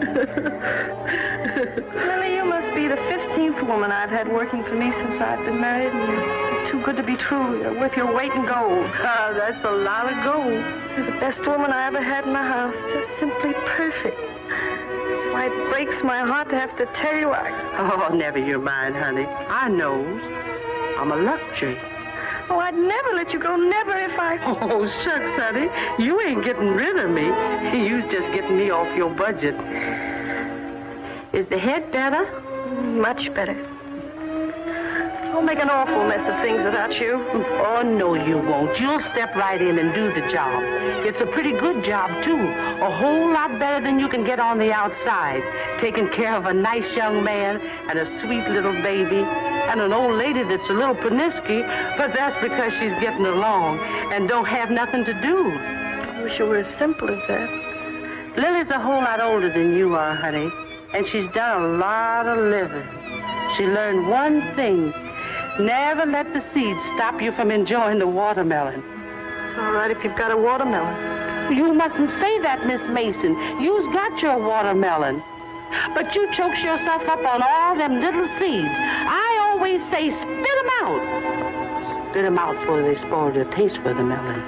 Lily, you must be the 15th woman I've had working for me since I've been married, and you're too good to be true. You're worth your weight in gold. That's a lot of gold. You're the best woman I ever had in my house. Just simply perfect. That's why it breaks my heart to have to tell you Oh, never you mind, honey. I knows. I'm a luxury. Oh, I'd never let you go, never if I... Oh, shucks, honey. You ain't getting rid of me. You's just getting me off your budget. Is the head better? Much better. I'll make an awful mess of things without you. Oh, no, you won't. You'll step right in and do the job. It's a pretty good job, too. A whole lot better than you can get on the outside. Taking care of a nice young man and a sweet little baby and an old lady that's a little pernisky, but that's because she's getting along and don't have nothing to do. I wish it were as simple as that. Lily's a whole lot older than you are, honey, and she's done a lot of living. She learned one thing. Never let the seeds stop you from enjoying the watermelon. It's all right if you've got a watermelon. You mustn't say that, Miss Mason. You's got your watermelon. But you chokes yourself up on all them little seeds. I always say spit 'em out. Spit 'em out before they spoil your taste for the melon.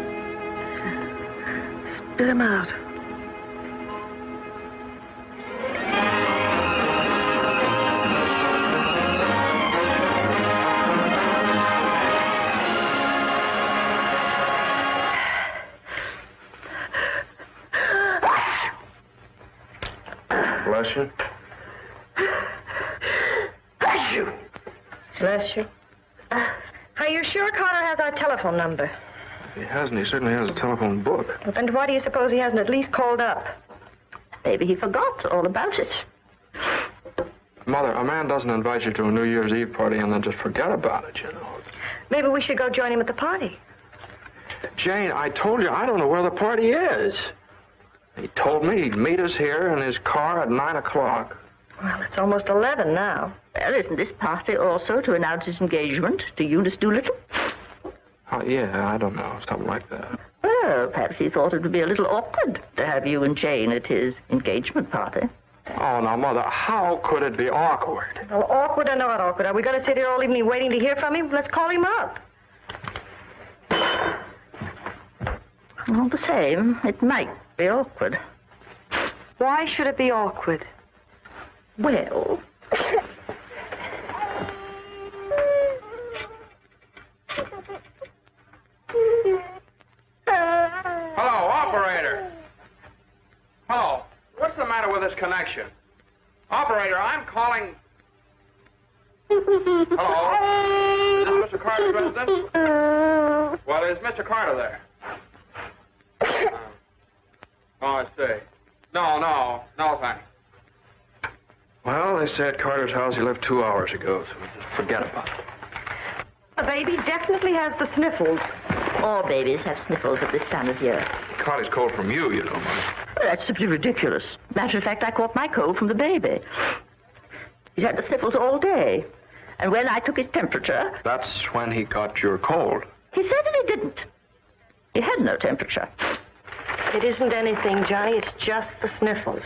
Spit 'em out. Bless you. Bless you. Bless you. Are you sure Carter has our telephone number? If he hasn't, he certainly has a telephone book. Well, then why do you suppose he hasn't at least called up? Maybe he forgot all about it. Mother, a man doesn't invite you to a New Year's Eve party and then just forget about it, you know. Maybe we should go join him at the party. Jane, I told you I don't know where the party is. He told me he'd meet us here in his car at 9 o'clock. Well, it's almost 11 now. Well, isn't this party also to announce his engagement to Eunice Doolittle? Oh, yeah, I don't know, something like that. Well, perhaps he thought it would be a little awkward to have you and Jane at his engagement party. Oh, now, Mother, how could it be awkward? Well, awkward or not awkward, are we going to sit here all evening waiting to hear from him? Let's call him up. All the same, it might be awkward. Why should it be awkward? Well... Hello, operator. Hello. What's the matter with this connection? Operator, I'm calling... Hello? Is this Mr. Carter's residence? Well, is Mr. Carter there? Oh, I see. No, thanks. Well, they say at Carter's house he left 2 hours ago, so just forget about it. The baby definitely has the sniffles. All babies have sniffles at this time of year. He caught his cold from you, you know, Mother. Well, that's simply ridiculous. Matter of fact, I caught my cold from the baby. He's had the sniffles all day. And when I took his temperature... That's when he got your cold. He said that he didn't. He had no temperature. It isn't anything, Johnny. It's just the sniffles.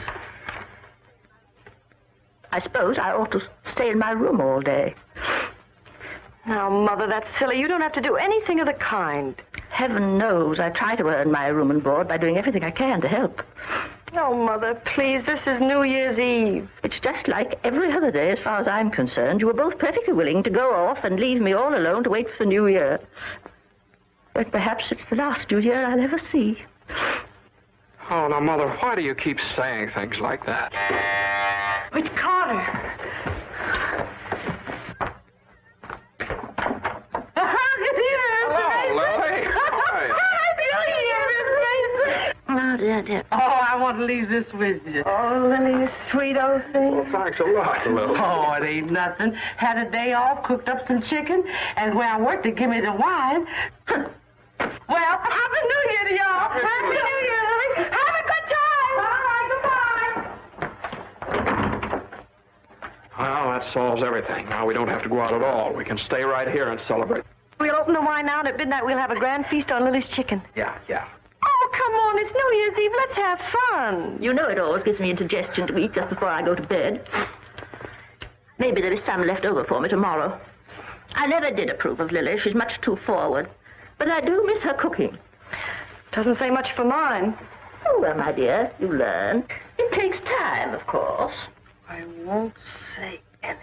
I suppose I ought to stay in my room all day. Now, Mother, that's silly. You don't have to do anything of the kind. Heaven knows I try to earn my room and board by doing everything I can to help. No, Mother, please. This is New Year's Eve. It's just like every other day as far as I'm concerned. You were both perfectly willing to go off and leave me all alone to wait for the New Year. But perhaps it's the last New Year I'll ever see. Oh, now, Mother, why do you keep saying things like that? It's Carter. Hello, Lily. Oh, dear. Oh, I want to leave this with you. Oh, Lily, you sweet old thing. Well, thanks a lot, Lily. Oh, it ain't nothing. Had a day off, cooked up some chicken, and where I worked, they give me the wine. Well, Happy New Year to y'all. Happy New Year, Lily. Have a good time. Bye, goodbye. Well, that solves everything. Now we don't have to go out at all. We can stay right here and celebrate. We'll open the wine now, and at midnight we'll have a grand feast on Lily's chicken. Yeah. Oh, come on. It's New Year's Eve. Let's have fun. You know it always gives me indigestion to eat just before I go to bed. Maybe there is some left over for me tomorrow. I never did approve of Lily. She's much too forward. But I do miss her cooking. Doesn't say much for mine. Oh, well, my dear, you learn. It takes time, of course. I won't say anything.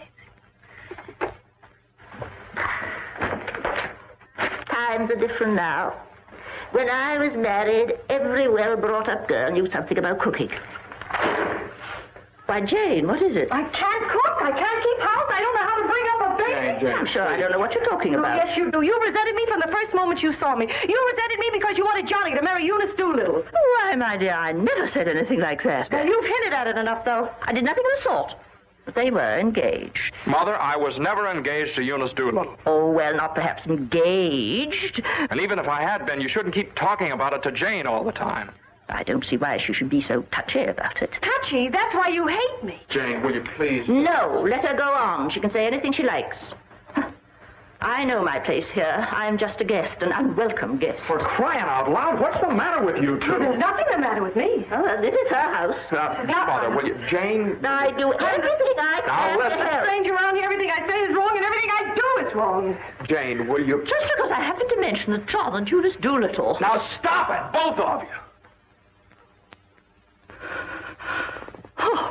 Times are different now. When I was married, every well-brought-up girl knew something about cooking. Why, Jane, what is it? I can't cook. I can't keep house. I don't know how to bring up a baby. Jane, I'm sure I don't know what you're talking Oh, about. yes, you do. You resented me from the first moment you saw me. You resented me because you wanted Johnny to marry Eunice Doolittle. Why, my dear, I never said anything like that. Well, you've hinted at it enough, though. I did nothing of the sort. But they were engaged. Mother, I was never engaged to Eunice Doolittle. Oh, well, not perhaps engaged. And even if I had been, you shouldn't keep talking about it to Jane all the time. I don't see why she should be so touchy about it. Touchy? That's why you hate me. Jane, will you please? No, let her go on. She can say anything she likes. I know my place here. I'm just a guest, an unwelcome guest. For crying out loud, what's the matter with you two? There's nothing the matter with me. Oh, well, this is her house. This is not Mother, my will you? house. Jane? I do everything I can listen. to help. Stranger around here, everything I say is wrong, and everything I do is wrong. Jane, will you? Just because I happened to mention that John and Eunice Doolittle. Now stop it, both of you. Oh.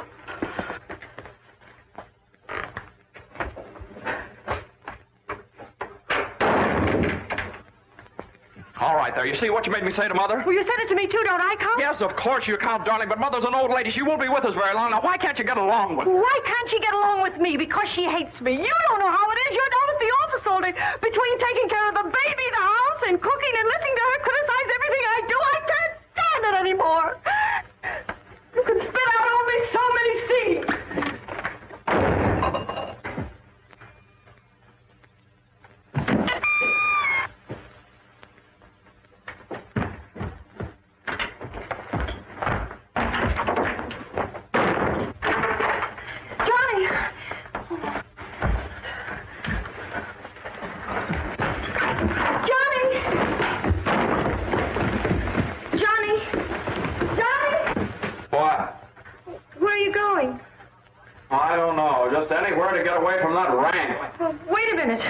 All right, there. You see what you made me say to Mother? Well, you said it to me, too. Don't I come? Yes, of course you count, darling, but Mother's an old lady. She won't be with us very long. Now, why can't you get along with her? Why can't she get along with me? Because she hates me. You don't know how it is. You're down at the office all day. Between taking care of the baby, the house, and cooking, and listening to her criticize everything I do, I can't stand it anymore. You can spit out only so many seeds. I don't know. Just anywhere to get away from that rank. Well, wait a minute.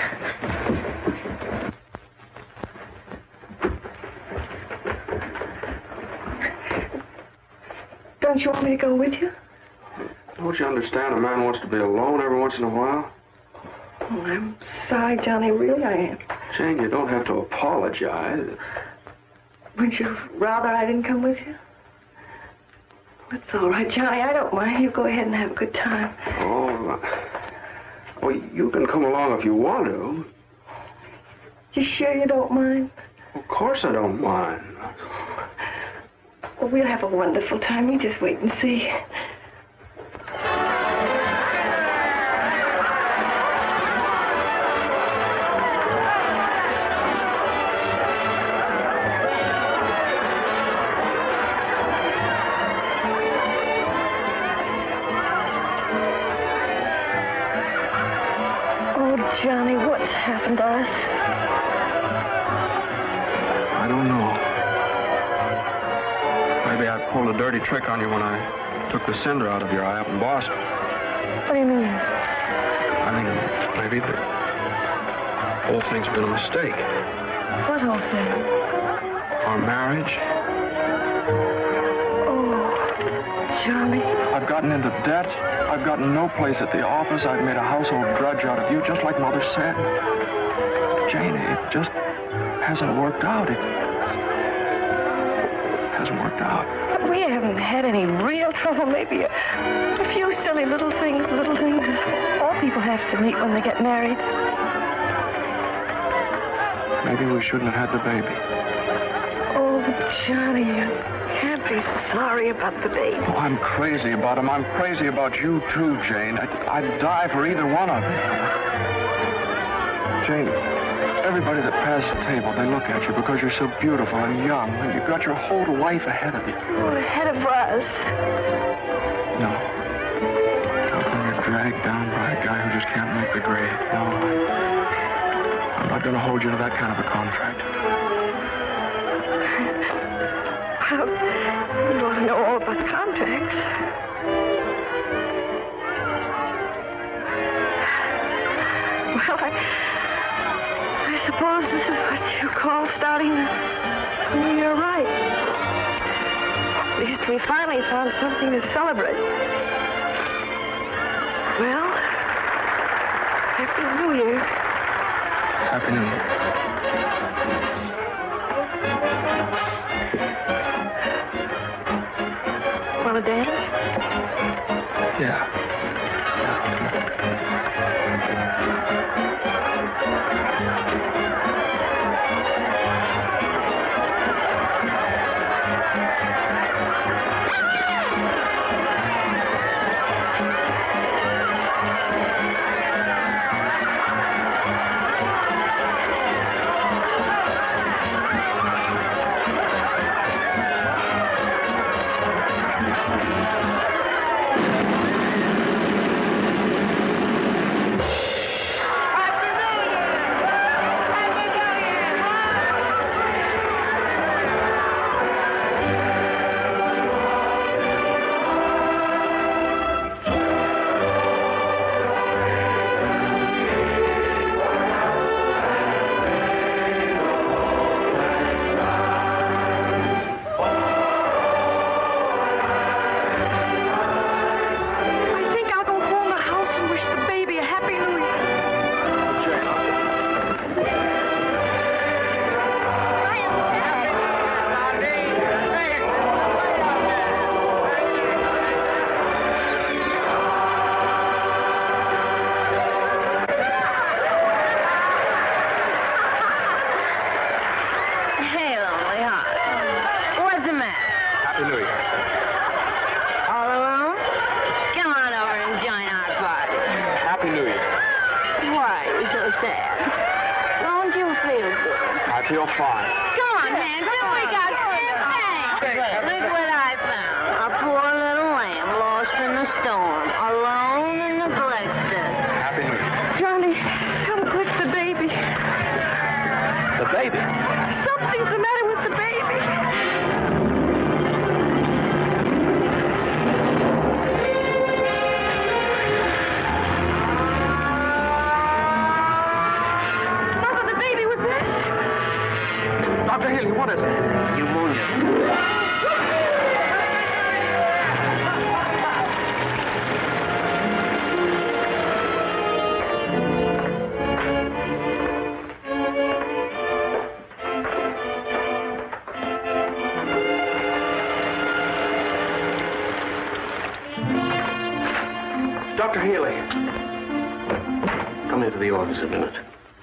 Don't you want me to go with you? Don't you understand? A man wants to be alone every once in a while. Oh, I'm sorry, Johnny. Really, I am. Jane, you don't have to apologize. Would you rather I didn't come with you? That's all right, Johnny. I don't mind. You go ahead and have a good time. Oh, well, you can come along if you want to. You sure you don't mind? Of course I don't mind. Well, we'll have a wonderful time. You just wait and see. Johnny, what's happened to us? I don't know. Maybe I pulled a dirty trick on you when I took the cinder out of your eye up in Boston. What do you mean? I mean, maybe the whole thing's been a mistake. What whole thing? Our marriage. Oh, Johnny. I've gotten into debt. I've gotten no place at the office. I've made a household drudge out of you, just like Mother said. Jane, it just hasn't worked out. It hasn't worked out. We haven't had any real trouble. Maybe a few silly little things all people have to meet when they get married. Maybe we shouldn't have had the baby. Oh, Johnny, you can't be sorry about the baby. Oh, I'm crazy about him. I'm crazy about you, too, Jane. I'd die for either one of you. Jane, everybody that passes the table, they look at you because you're so beautiful and young. And you've got your whole life ahead of you. Oh, ahead of us. No. Not when you're dragged down by a guy who just can't make the grade. No, I'm not going to hold you to that kind of a contract. Well, you ought to know all about contracts. Well, I suppose this is what you call starting the new year right. At least we finally found something to celebrate. Well, Happy New Year. Happy New Year. Want to dance? Yeah. Happy New Year. All alone? Come on over and join our party. Happy New Year. Why are you so sad? Don't you feel good? I feel fine. Come on, man. Don't wake up. Look what I found. A poor little lamb lost in the storm, alone and neglected. Happy New Year. Johnny, come quick, the baby. The baby? Something's the matter with the baby. Mother, the baby was dead. Dr. Haley, what is it? Pneumonia. Dr. Haley. Come into the office a minute.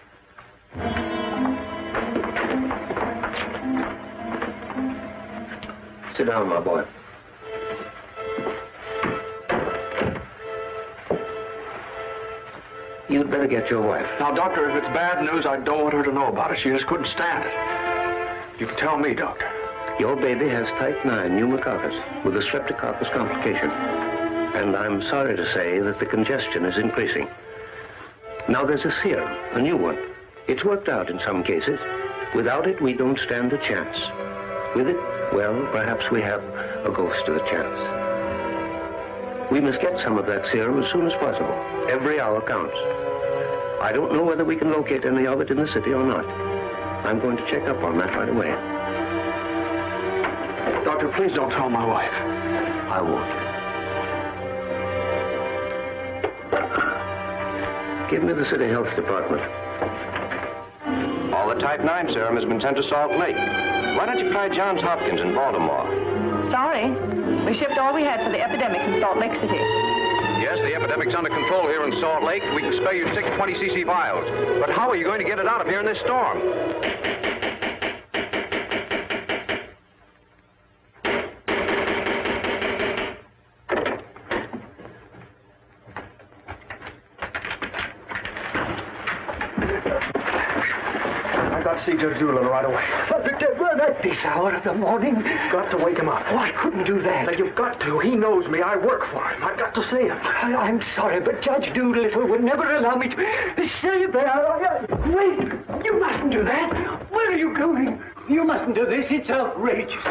Sit down, my boy. You'd better get your wife. Now, Doctor, if it's bad news, I don't want her to know about it. She just couldn't stand it. You can tell me, Doctor. Your baby has type 9 pneumococcus with a streptococcus complication. And I'm sorry to say that the congestion is increasing. Now there's a serum, a new one. It's worked out in some cases. Without it, we don't stand a chance. With it, well, perhaps we have a ghost of a chance. We must get some of that serum as soon as possible. Every hour counts. I don't know whether we can locate any of it in the city or not. I'm going to check up on that right away. Doctor, please don't tell my wife. I won't. Give me the City Health Department. All the type 9 serum has been sent to Salt Lake. Why don't you try Johns Hopkins in Baltimore? Sorry. We shipped all we had for the epidemic in Salt Lake City. Yes, the epidemic's under control here in Salt Lake. We can spare you 6 20cc vials. But how are you going to get it out of here in this storm? See Judge Doolittle right away. But at this hour of the morning? Got to wake him up. Oh, I couldn't do that. Now, you've got to. He knows me. I work for him. I've got to see him. I'm sorry, but Judge Doolittle would never allow me to stay there. Wait! You mustn't do that. Where are you going? You mustn't do this. It's outrageous.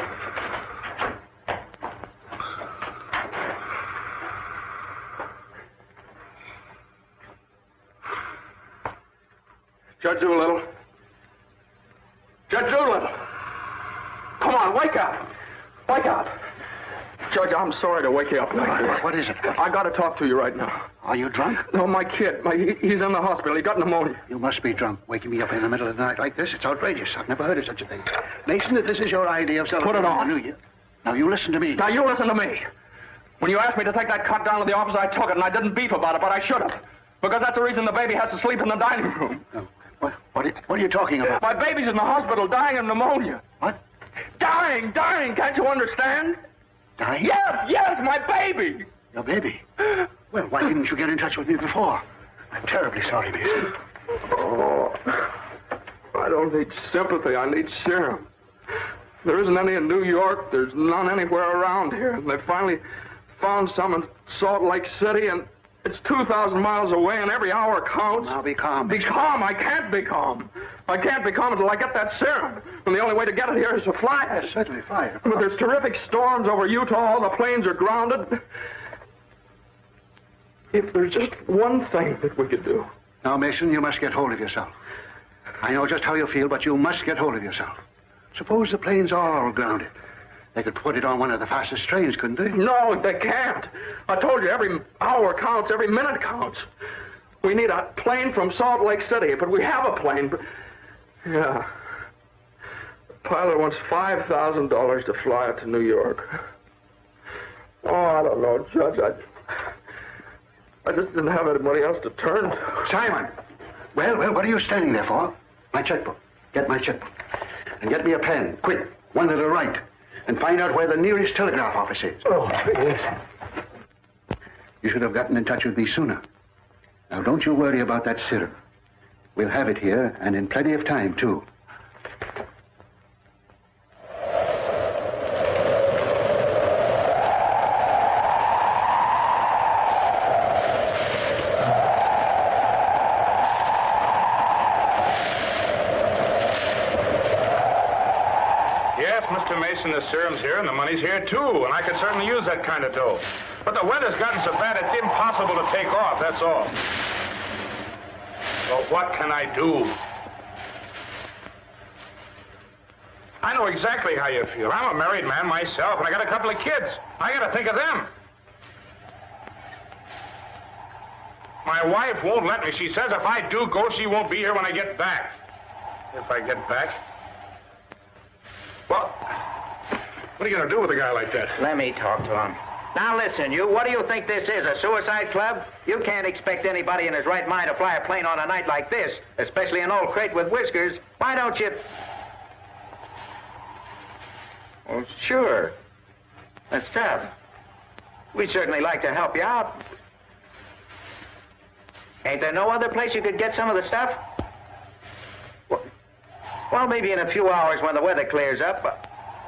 Judge Doolittle. Judge Doolittle! Come on, wake up! Wake up! Judge, I'm sorry to wake you up like this. What is it? I got to talk to you right now. Are you drunk? No, my kid. He's in the hospital. He got pneumonia. You must be drunk. Waking me up in the middle of the night like this. It's outrageous. I've never heard of such a thing. Mason, if this is your idea of celebrating Put it on. the New Year. Now, you listen to me. Now, you listen to me. When you asked me to take that cut down to the office, I took it, and I didn't beef about it, but I should have. Because that's the reason the baby has to sleep in the dining room. No. What are you talking about? My baby's in the hospital dying of pneumonia. What? Dying! Can't you understand? Dying? Yes, my baby! Your baby? Well, why didn't you get in touch with me before? I'm terribly sorry, Mason. Oh, I don't need sympathy. I need serum. There isn't any in New York. There's none anywhere around here. They finally found some in Salt Lake City, and it's 2,000 miles away, and every hour counts. Now, be calm. Be calm. I can't be calm. I can't be calm until I get that serum. And the only way to get it here is to fly it. Yes, certainly, fly it. But there's terrific storms over Utah. All the planes are grounded. If there's just one thing that we could do. Now, Mason, you must get hold of yourself. I know just how you feel, but you must get hold of yourself. Suppose the planes are all grounded. They could put it on one of the fastest trains, couldn't they? No, they can't. I told you, every hour counts, every minute counts. We need a plane from Salt Lake City, but we have a plane, but... Yeah. The pilot wants $5,000 to fly it to New York. Oh, I don't know, Judge. I just didn't have anybody else to turn to. Simon! Well, what are you standing there for? My checkbook. Get my checkbook. And get me a pen, quick. One that'll write. and find out where the nearest telegraph office is. Oh, yes. You should have gotten in touch with me sooner. Now, don't you worry about that serum. We'll have it here, and in plenty of time, too. Yes, Mr. Mason, the serum's here, and the money's here, too, and I could certainly use that kind of dough. But the weather's gotten so bad, it's impossible to take off, that's all. So what can I do? I know exactly how you feel. I'm a married man myself, and I got a couple of kids. I got to think of them. My wife won't let me. She says if I do go, she won't be here when I get back. If I get back? Well, what are you going to do with a guy like that? Let me talk to him. Now listen, you, what do you think this is, a suicide club? You can't expect anybody in his right mind to fly a plane on a night like this, especially an old crate with whiskers. Why don't you... Well, sure. That's tough. We'd certainly like to help you out. Ain't there no other place you could get some of the stuff? Well, maybe in a few hours when the weather clears up.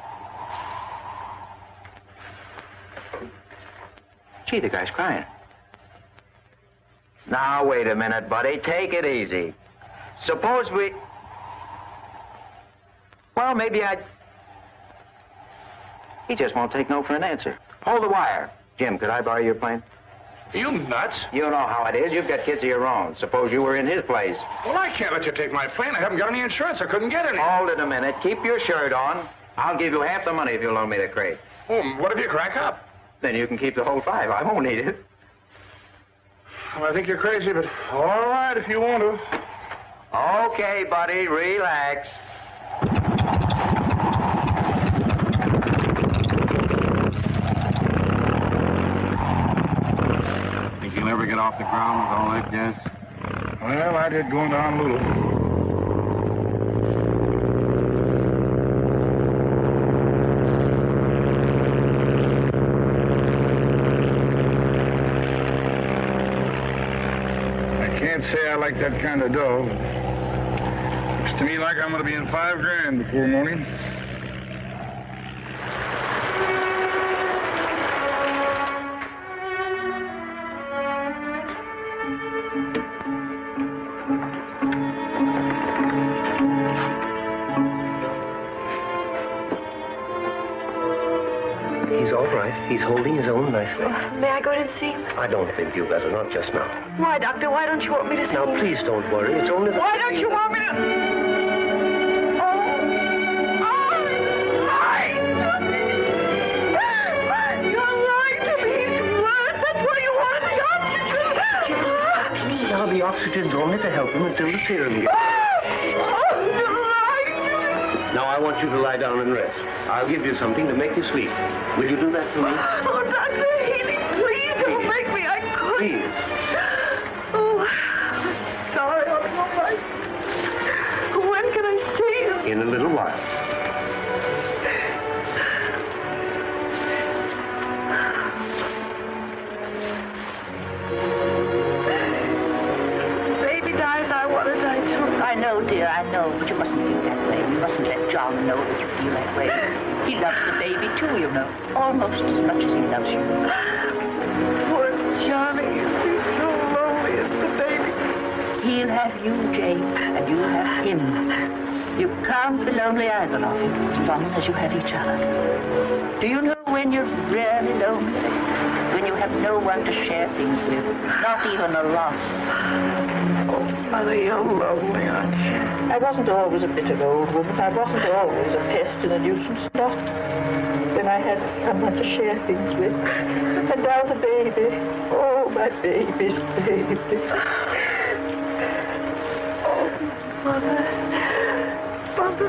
Gee, the guy's crying. Now, wait a minute, buddy. Take it easy. Suppose we... Well, maybe He just won't take no for an answer. Hold the wire. Jim, could I borrow your plane? Are you nuts? You know how it is. You've got kids of your own. Suppose you were in his place. Well, I can't let you take my plane. I haven't got any insurance. I couldn't get any. Hold it a minute. Keep your shirt on. I'll give you half the money if you'll loan me the crate. Oh, what if you crack up? Then you can keep the whole 5. I won't need it. Well, I think you're crazy, but all right if you want to. Okay, buddy. Relax. Think you'll ever get off the ground with all that gas? Well, I did going down a little. Can't say I like that kind of dough. Looks to me like I'm going to be in $5 grand before morning. He's all right. He's holding his own nicely. May I go in and see him? I don't think you better, not just now. Why, Doctor? Why don't you want me to see Now, him? please don't worry. It's only the... Why don't you want me to... Now, the oxygen's only to help him until the serum gets... Now, I want you to lie down and rest. I'll give you something to make you sleep. Will you do that for me? Oh, Dr. Healy, please don't make me. I couldn't. Please. Oh, I'm sorry. I'm all right. When can I see him? In a little while. Baby dies, I want to die too. I know, dear, I know, but you mustn't feel that way. You mustn't let John know that you feel that way. He loves the baby, too, you know. Almost as much as he loves you. Poor Johnny. He's so lonely as the baby. He'll have you, Jane, and you'll have him. You can't be lonely either of you as long as you have each other. Do you know when you're really lonely? When you have no one to share things with, not even a loss. Oh, Mother, you're lonely, aren't you? I wasn't always a bitter old woman. I wasn't always a pest and a nuisance. Not when I had someone to share things with. And now the baby. Oh, my baby's baby. Oh, Mother. Mother.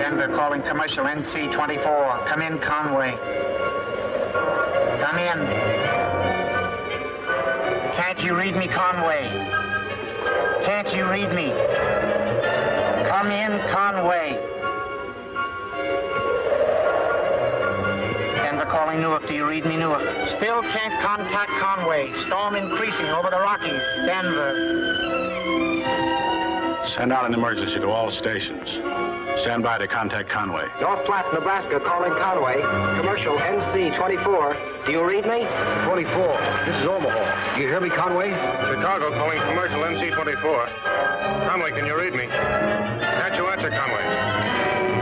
Denver calling commercial NC-24. Come in, Conway. Come in. Can't you read me, Conway? Can't you read me? Come in, Conway. Denver calling Newark. Do you read me, Newark? Still can't contact Conway. Storm increasing over the Rockies. Denver. Send out an emergency to all stations. Stand by to contact Conway. North Platte, Nebraska, calling Conway. Commercial NC-24. Do you read me? 24. This is Omaha. Do you hear me, Conway? Chicago calling commercial NC-24. Conway, can you read me? Can't you answer, Conway?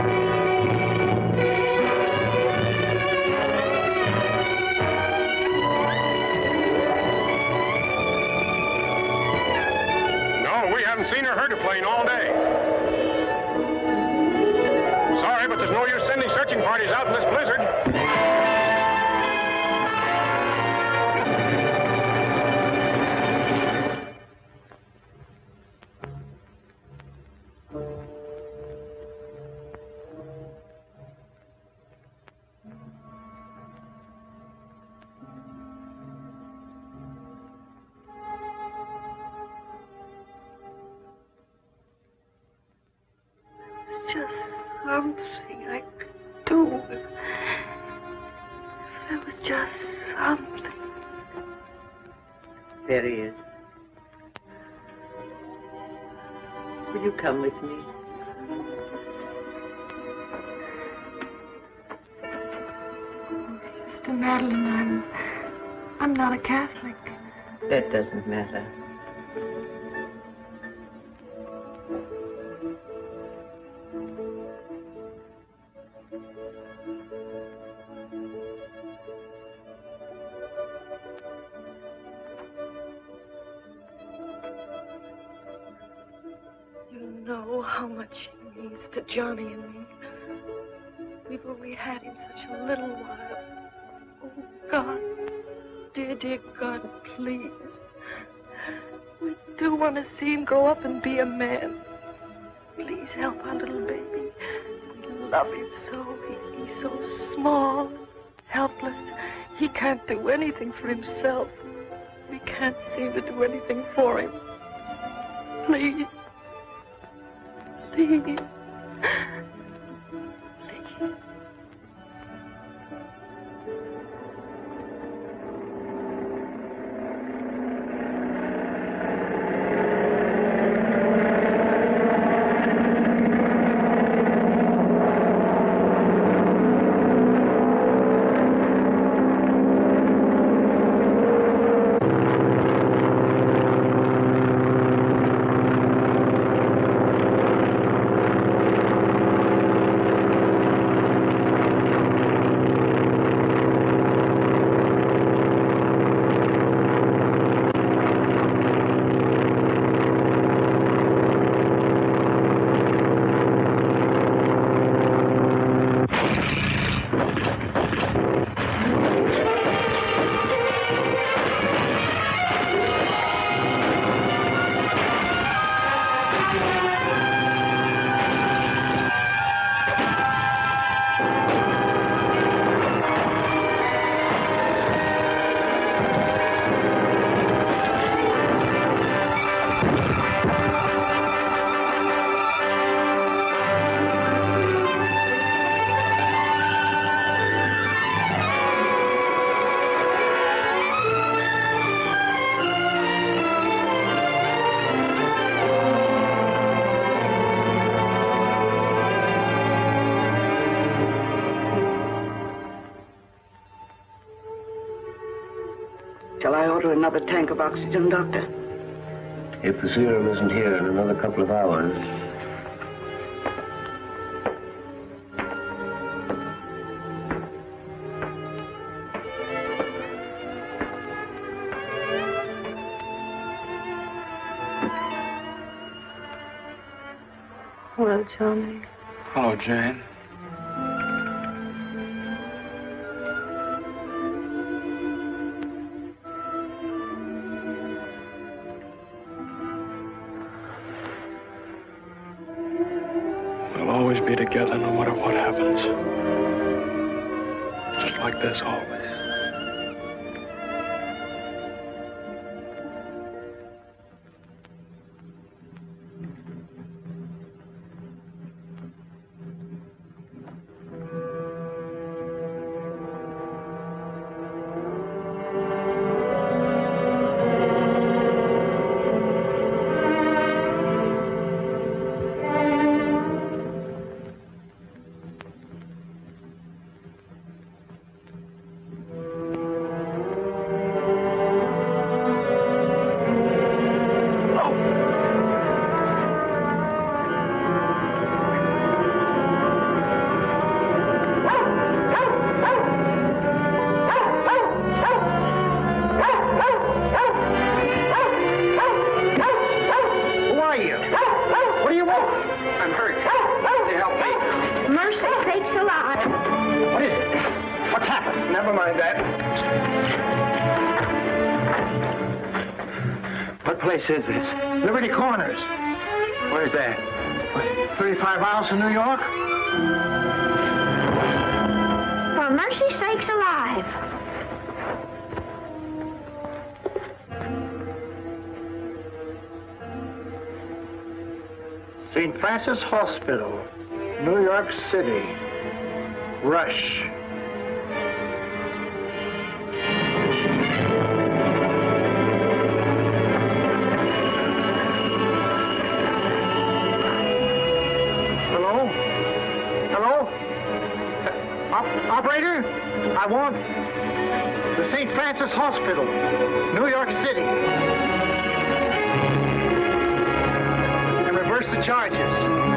Seen or heard a plane all day. Sorry, but there's no use sending searching parties out in this blizzard. Just something I could do. There was just something. There he is. Will you come with me? Oh, Sister Madeline, I'm not a Catholic. That doesn't matter. How much he means to Johnny and me. We've only had him such a little while. Oh, God. Dear, dear God, please. We do want to see him grow up and be a man. Please help our little baby. We love him so. He's so small, helpless. He can't do anything for himself. We can't seem to do anything for him. Please. Please. Please. Shall I order another tank of oxygen, Doctor? If the serum isn't here in another couple of hours. Hello, Johnny. Hello, Jane. always be together no matter what happens. Just like this always. Is this? Liberty Corners. Where's that? 35 miles from New York? For mercy's sakes alive. St. Francis Hospital, New York City. Rush. Operator, I want the St. Francis Hospital, New York City. And reverse the charges.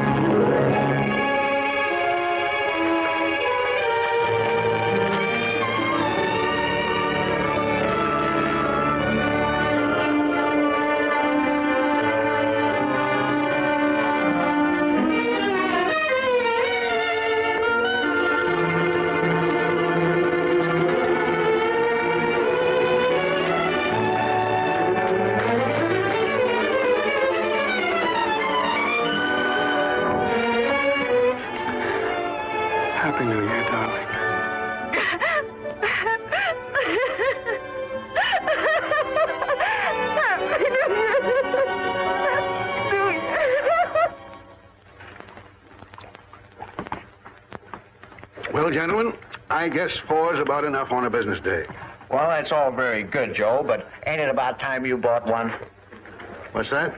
Happy New Year, darling. Well, gentlemen, I guess 4's about enough on a business day. Well, that's all very good, Joe, but ain't it about time you bought one? What's that?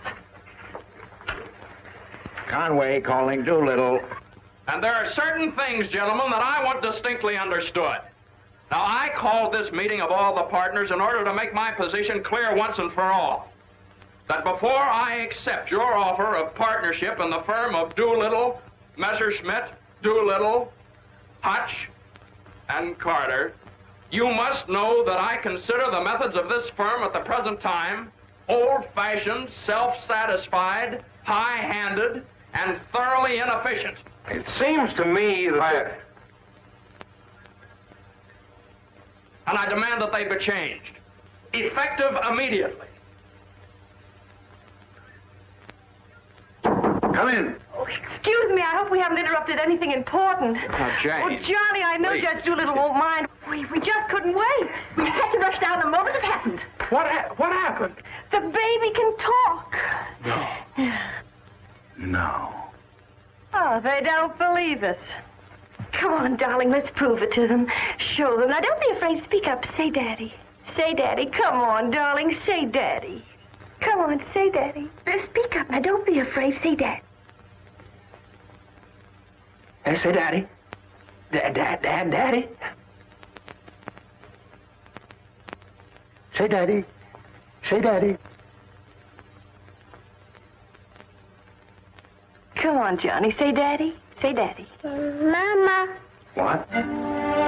Conway calling Doolittle. And there are certain things, gentlemen, that I want distinctly understood. Now, I called this meeting of all the partners in order to make my position clear once and for all. That before I accept your offer of partnership in the firm of Doolittle, Messerschmitt, Doolittle, Hutch, and Carter, you must know that I consider the methods of this firm at the present time old-fashioned, self-satisfied, high-handed, and thoroughly inefficient. It seems to me that... And I demand that they be changed, effective immediately. Come in. Oh, excuse me, I hope we haven't interrupted anything important. Now, Jane. Oh, Johnny, I know Please. Judge Doolittle won't mind. We just couldn't wait. We had to rush down the moment it happened. What happened? The baby can talk. No. Oh, they don't believe us. Come on, darling, let's prove it to them. Show them. Now, don't be afraid to speak up. Say, Daddy. Say, Daddy. Come on, darling. Say, Daddy. Come on, say, Daddy. Speak up. Now, don't be afraid. Say, Dad. Say, Daddy. Daddy. Say, Daddy. Say, Daddy. Come on, Johnny. Say, Daddy. Say, Daddy. Mama. What?